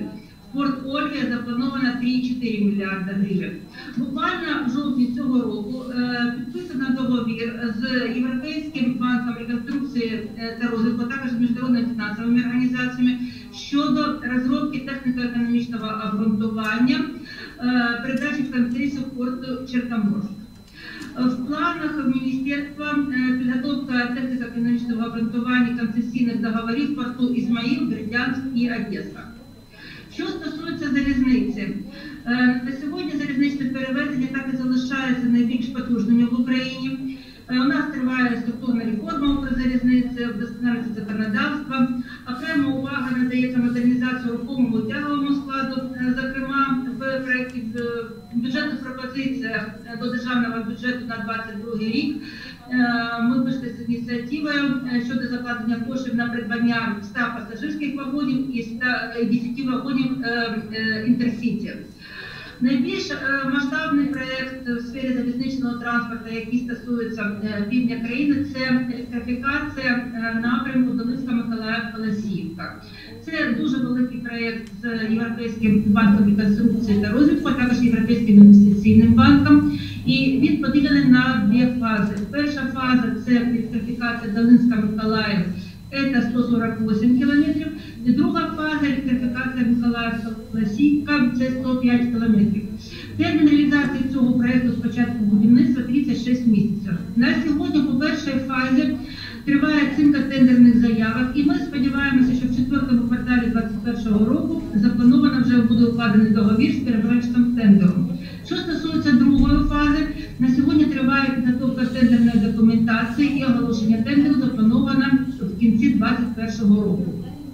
Порт Ольги заплановано 3,4 мільярда гривень. Буквально в жовтні цього року підписано договір з Європейським банком реконструкції та розвитку, а також міжнародними фінансовими організаціями щодо розробки техніко-економічного обґрунтування передачі в концесію порту Чорноморськ. В планах міністерства підготовка техніко-економічного обґрунтування концесійних договорів в порту Ізмаїл, Бердянськ і Одеса. Що стосується залізниці, на сьогодні залізничне перевезення так і залишається найбільш потужними в Україні. У нас триває структурна реформа Укрзалізниці, вдосконалюється законодавство. Окрема увага надається модернізацію рухомого і тягового складу. Зокрема, в проєкті бюджетних пропозиціях до державного бюджету на 2022 рік ми вийшли з ініціативою щодо закладення коштів на придбання 100 пасажирських вагонів і 10 вагонів Інтерсіті. Найбільш масштабний проєкт в сфері залізничного транспорту, який стосується півдня країни, це електрифікація напрямку Долинська-Миколаїв-Колосіївка. Це дуже великий проєкт з Європейським банком реконструкції та розвитку, а також Європейським інвестиційним банком. І він поділений на дві фази. Перша фаза – це електрифікація Долинська-Миколаїв, це 148 кілометрів. І друга фаза – електрифікація Миколаїв-Колосіївка, це 105 кілометрів. Термін реалізації цього проєкту з початку будівництва 36 місяців. На сьогодні по першій фазі триває оцінка тендерних заявок, і ми сподіваємося, що в 4-му кварталі 2021 року заплановано вже буде укладений договір з переможцем тендеру. Що стосується другої фази, на сьогодні триває підготовка тендерної документації і оголошення тендеру заплановано в кінці 2021 року.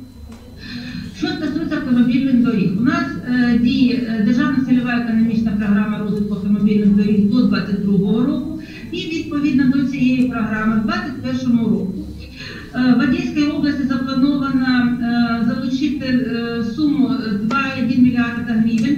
Що стосується автомобільних доріг, у нас діє Державна цільова економічна програма розвитку автомобільних доріг до 2022 року і відповідно до цієї програми в 2021 року. В Одеській області заплановано залучити суму 2,1 мільярда гривень,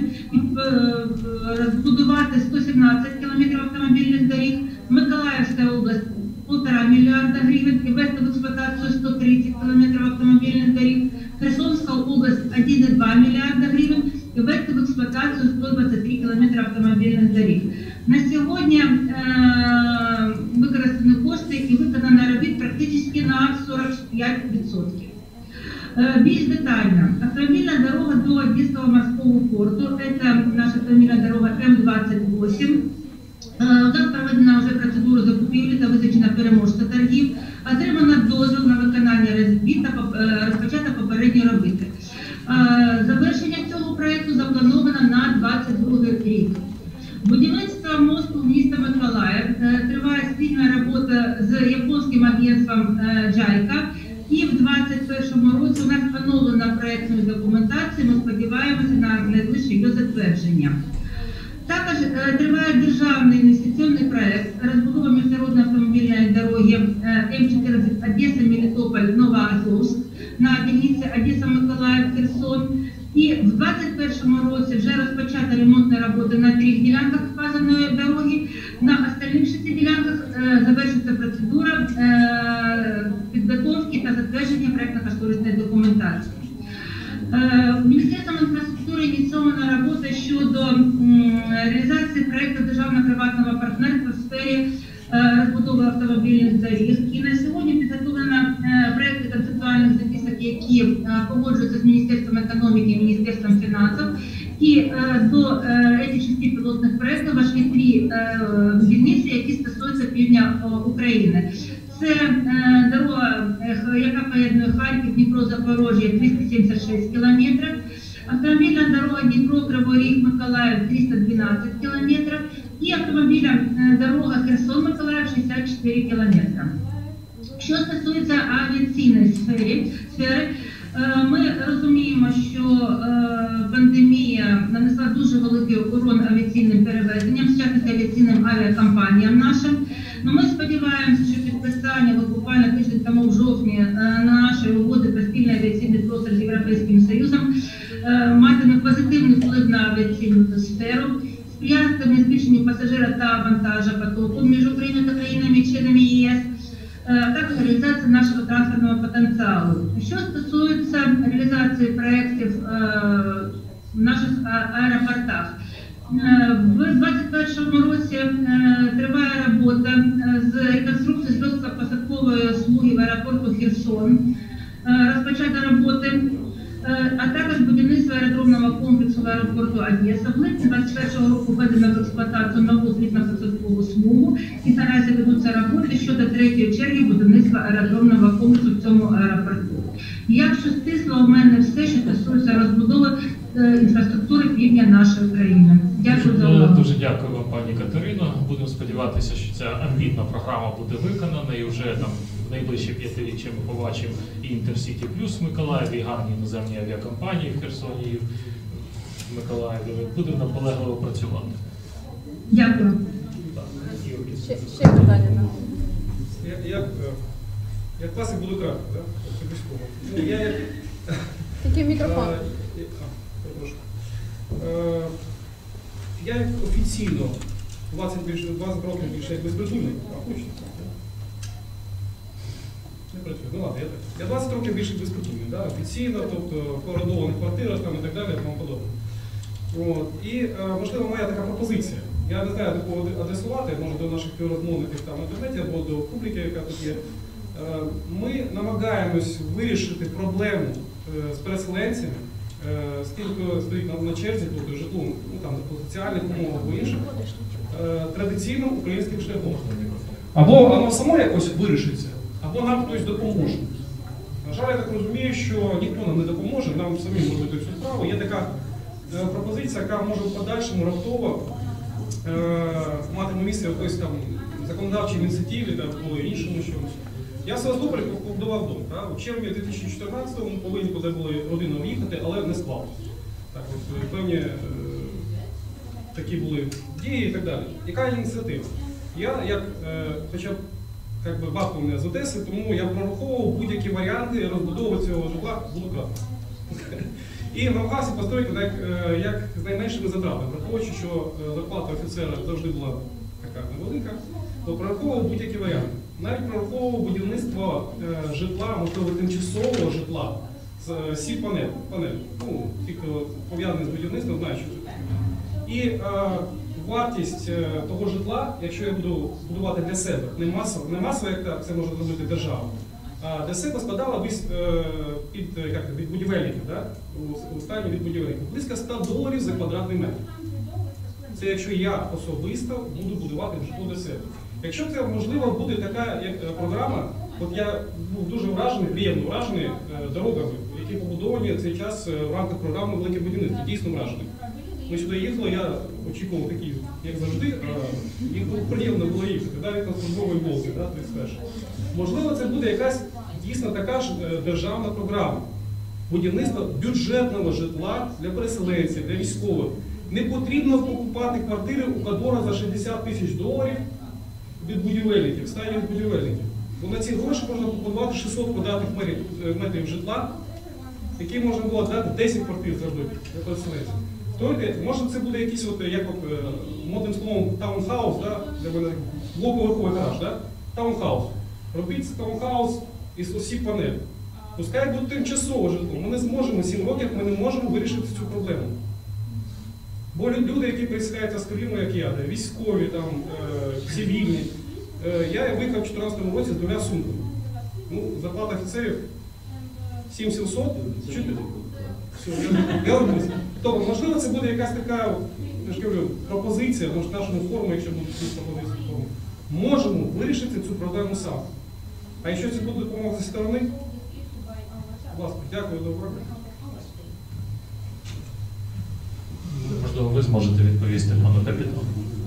розбудувати 117 кілометрів автомобільних доріг, Миколаївська область 1,5 мільярда гривень і ввести в експлуатацію 130 кілометрів автомобільних доріг, Херсонська область 1,2 мільярда гривень і ввести в експлуатацію 123 кілометри автомобільних доріг. На сьогодні використані кошти і виконано робіт практично на 45%. Більш детально, автомобільна дорога до Одеського морського порту, це наша автомобільна дорога М-28. У нас проведена вже процедура закупівлі та визначена переможця торгів, отримано дозвіл на виконання робіт та розпочато попередні роботи. Завершення цього проєкту заплановано на 2022 рік. Будівництво мосту міста Миколаїв триває спільна робота з японським агентством JICA. І в 2021 році у нас поновлена проєктна документація, ми сподіваємося на найближче її затвердження. Також триває державний інвестиційний проєкт розбудова міжнародної автомобільної дороги М14 Одеса-Мелітополь-Новоазовськ на дільниці Одеса-Миколаїв-Херсон. І в 2021 році вже розпочата ремонтні роботи на 3 ділянках вказаної дороги. На остальних 6 ділянках завершиться процедура підготовки та затвердження проєктно-кошторисної документації. Міністерством інфраструктури ініційована робота щодо реалізації проєкту державно-приватного партнерства в сфері розбудови автомобільних доріг. І на сьогодні підготовлено проєкти концептуальних записок, які погоджуються з Міністерством економіки і Міністерством фінансів. І до цих 6 пілотних проєктів вошли 3 дільниці, які стосуються півдня України. Це дорога, яка поєднує Харків, Дніпро, Запорожжя, 376 кілометрів. Автомобільна дорога Дніпро-Кривий Ріг, Миколаїв, 312 кілометрів. І автомобільна дорога Херсон-Миколаїв, 64 кілометри. Що стосується авіаційної сфери, ми розуміємо, що пандемія нанесла дуже великий урон авіаційним перевезенням, в частності авіаційним авіакомпаніям нашим. Но ми сподіваємося, що підписання буквально тиждень тому в жовтні нашої угоди про спільний авіаційний простір з Європейським Союзом матиме позитивний вплив на авіаційну сферу, сприятиме збільшенню пасажира та вантажопотоку між Україною та країнами-членами ЄС, також реалізація нашого транспортного потенціалу. Що стосується реалізації проєктів в наших аеропортах. В 2021 році триває робота з реконструкції зльотно-посадкової смуги в аеропорту Херсон. Розпочато роботи, а також будівництво аеродромного комплексу в аеропорту Одеса. В липні 2021 року введено в експлуатацію нову злітно-посадкову смугу і наразі ведуться роботи щодо 3-ї черги будівництва аеродромного комплексу в цьому аеропорту. Якщо стисло, у мене все, що стосується розбудови інфраструктури півдня нашої країни. Дякую за увагу. Дуже дякую вам, пані Катерино. Будемо сподіватися, що ця амбітна програма буде виконана і вже там в найближчі 5-річчя ми побачимо і Інтерсіті Плюс в Миколаєві, і гарні іноземні авіакомпанії в Херсоні і в Миколаєві. Будемо наполегливо працювати. Дякую. Ще питання. Я класик буду кратко, так? Який мікрофон? Я як офіційно 20 років більше як безпритульний, а хочу. Не працюю. Ну ладно, я 20 років більше безпритульний, офіційно, тобто по орендованих квартирах там, і так далі, і тому подобне. І, можливо, моя така пропозиція. Я не знаю, до кого адресувати, може до наших співрозмовників там в інтернеті або до публіки, яка тут є. Ми намагаємось вирішити проблему з переселенцями, скільки стоїть на черзі, тобто житло, ну, там, по соціальних умовах або інших, традиційно українським шляхом. Або воно само якось вирішиться, або нам хтось допоможе. На жаль, я так розумію, що ніхто нам не допоможе, нам самі робити цю справу. Є така пропозиція, яка може в подальшому раптово матиме місце в якоїсь там законодавчій ініціативі або іншому чомусь. Я в Севастополі побудував дом. В червні 2014-го ми повинні туди були родиною в'їхати, але не склалося. Певні такі були дії і так далі. Яка ініціатива? Я, як хоча б батько мене з Одеси, тому я прораховував будь-які варіанти розбудови цього житла двократно. І намагався построїти як з найменшими затратами, враховуючи, що зарплата офіцера завжди була така невелика, то прораховував будь-які варіанти. Навіть прораховував будівництво житла, можливо, тимчасового житла з сіп-панель. Ну, ті, хто пов'язаний з будівництвом, знають, що це таке. І вартість того житла, якщо я буду будувати для себе, не масово, як це може зробити держава, а для себе складала від будівельників, у стані від будівельників, близько $100 за квадратний метр. Це якщо я особисто буду будувати житло для себе. Якщо це, можливо, буде така програма, от я був дуже вражений, приємно вражений дорогами, які побудовані в цей час в рамках програми «Велике будівництво», дійсно вражений. Ми сюди їхали, я очікував такі, як завжди, їх приємно було їхати, навіть на службовій Волзі, 31. Можливо, це буде якась дійсно така ж державна програма. Будівництво бюджетного житла для переселенців, для військових. Не потрібно покупати квартири у Кадора за $60 тисяч від будівельників, стані від будівельників. Бо на ці гроші можна побудувати 600 квадратних метрів житла, які можна було дати 10 квартир зробити для переселенців. Може це буде якийсь, як модним словом, таунхаус, для мене блоковий гараж, таунхаус. Робіть таунхаус із осіб панель. Пускай буде тимчасове житло. Ми не зможемо, 7 років ми не можемо вирішити цю проблему. Бо люди, які переселяються з Криму, як я, військові, цивільні, я виїхав у 2014 році з 2 сумками. Ну, зарплата офіцерів 7700. Я робився. Тобто, можливо, це буде якась така, я ж кажу, пропозиція, може, нашому форуму, якщо будуть якісь пропозиції форуму. Можемо вирішити цю проблему сам. А якщо це буде допомога зі сторони, будь ласка, дякую за увагу. Можливо, ви зможете відповісти пану капітану.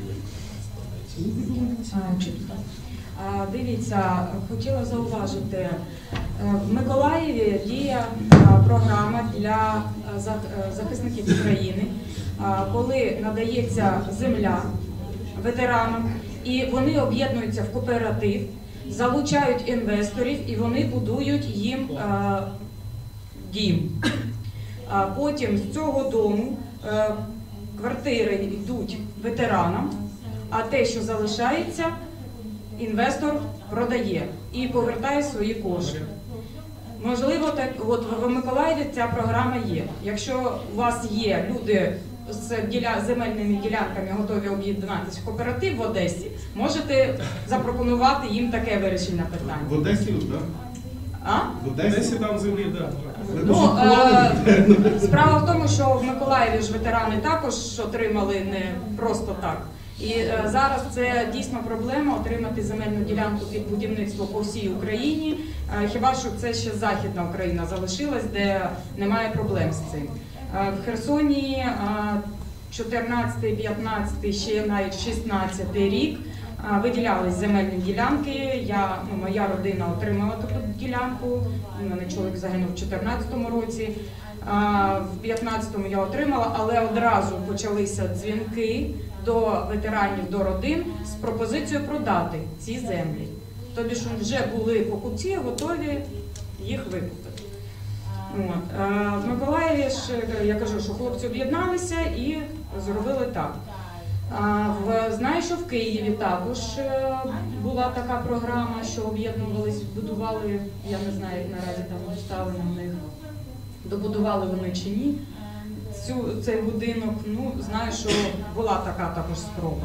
Дивіться, хотіла зауважити, в Миколаєві діє програма для захисників України, коли надається земля ветеранам, і вони об'єднуються в кооператив, залучають інвесторів і вони будують їм дім. Потім з цього дому квартири йдуть ветеранам, а те, що залишається, інвестор продає і повертає свої кошти. Можливо, так, от в Миколаєві ця програма є. Якщо у вас є люди з земельними ділянками готові об'єднатися в кооператив в Одесі, можете запропонувати їм таке вирішення питання. В Одесі, так? А? В Одесі там землі, так. Ну, справа в тому, що в Миколаєві ж ветерани також отримали не просто так. І зараз це дійсно проблема отримати земельну ділянку під будівництво по всій Україні. Хіба що це ще Західна Україна залишилась, де немає проблем з цим. В Херсоні 14, 15, ще навіть 16 рік виділялись земельні ділянки. Моя родина отримала таку ділянку, у мене чоловік загинув в 2014 році. В 2015-му я отримала, але одразу почалися дзвінки до ветеранів, до родин з пропозицією продати ці землі. Тобі ж вже були покупці, готові їх викупити. В Миколаєві ж, я кажу, що хлопці об'єдналися і зробили так. Знаю, що в Києві також була така програма, що об'єднувались, будували, я не знаю, як наразі там обставини в них, добудували вони чи ні. Цей будинок, ну, знаю, що була така також спроба.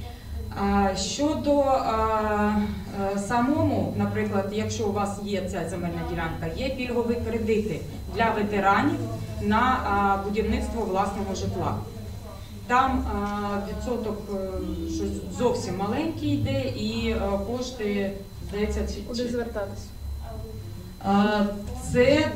Щодо самому, наприклад, якщо у вас є ця земельна ділянка, є пільгові кредити для ветеранів на будівництво власного житла. Там відсоток зовсім маленький йде і кошти, здається, куди звертатись? Це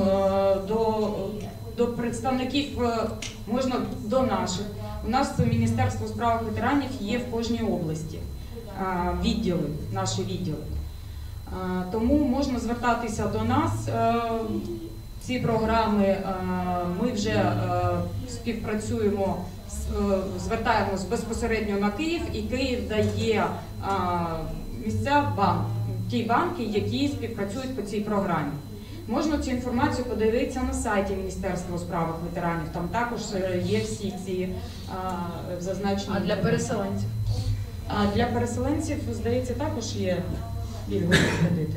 до представників, можна до наших. У нас Міністерство у справах ветеранів є в кожній області, відділи, наші відділи. Тому можна звертатися до нас. Ці програми ми вже співпрацюємо, звертаємось безпосередньо на Київ, і Київ дає місця ті банки, які співпрацюють по цій програмі. Можна цю інформацію подивитися на сайті Міністерства у справах ветеранів, там також є всі ці зазначені. А для переселенців? Для переселенців, здається, також є пільгові кредити.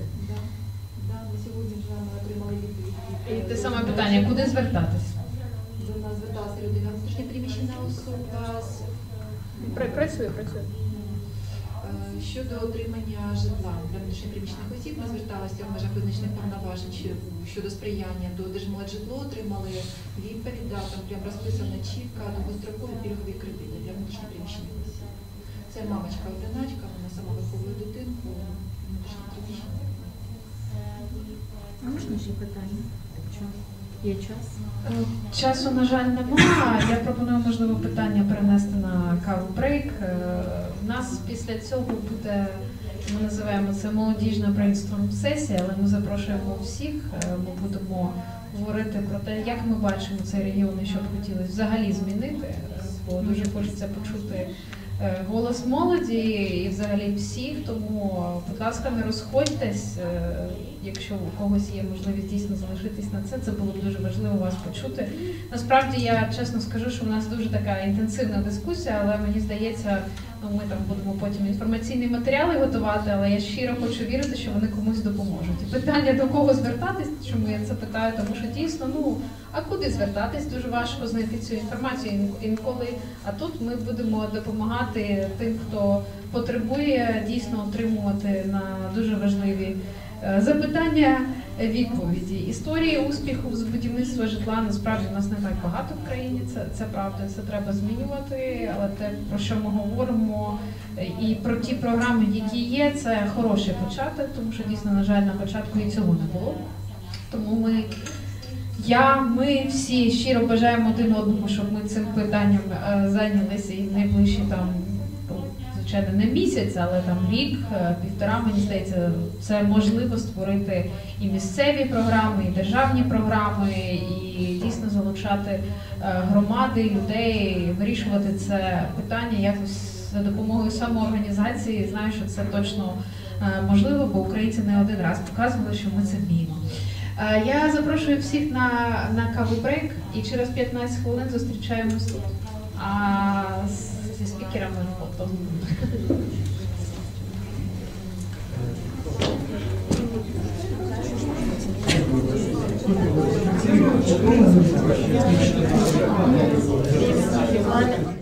І те саме питання, куди звертатись? До нас зверталася людина, внутрішньо переміщена особа. Працює. Щодо отримання житла для внутрішньопереміщених осіб, ми зверталися в межах визначених повноважень щодо сприяння до Держмолоджитло, отримали відповідь, там прям розписана чітко, довгострокові пільгові кредити для внутрішньопереміщених осіб. Це мамочка-одиначка, вона сама виховує дитинку, внутрішньопереміщена. А можна ще питання? Є час? Часу, на жаль, немає. Я пропоную, можливо, питання перенести на каву-брейк. У нас після цього буде, ми називаємо це молодіжна брейнсторм-сесія, але ми запрошуємо всіх. Ми будемо говорити про те, як ми бачимо цей регіон і що б хотілося взагалі змінити, бо дуже хочеться почути голос молоді і взагалі всіх, тому, будь ласка, не розходьтесь, якщо у когось є можливість дійсно залишитись на це було б дуже важливо вас почути. Насправді, я чесно скажу, що у нас дуже така інтенсивна дискусія, але мені здається, ми там будемо потім інформаційні матеріали готувати, але я щиро хочу вірити, що вони комусь допоможуть. І питання, до кого звертатись, чому я це питаю, тому що дійсно, а куди звертатись? Дуже важко знайти цю інформацію інколи. А тут ми будемо допомагати тим, хто потребує дійсно отримувати на дуже важливі запитання відповіді. Історії успіху з будівництва житла насправді в нас не так багато в країні, це правда, це треба змінювати, але те, про що ми говоримо, і про ті програми, які є, це хороший початок, тому що дійсно, на жаль, на початку і цього не було. Тому ми всі щиро бажаємо один одному, щоб ми цим питанням зайнялися і в найближчі звичайно, не місяць, але рік, півтора, мені здається, це можливо створити і місцеві програми, і державні програми, і дійсно залучати громади, людей, вирішувати це питання якось за допомогою самоорганізації. Знаю, що це точно можливо, бо українці не один раз показували, що ми це вміємо. Я запрошую всіх на каву-брейк і через 15 хвилин зустрічаємось тут. Зі спікерами фото. Ладно.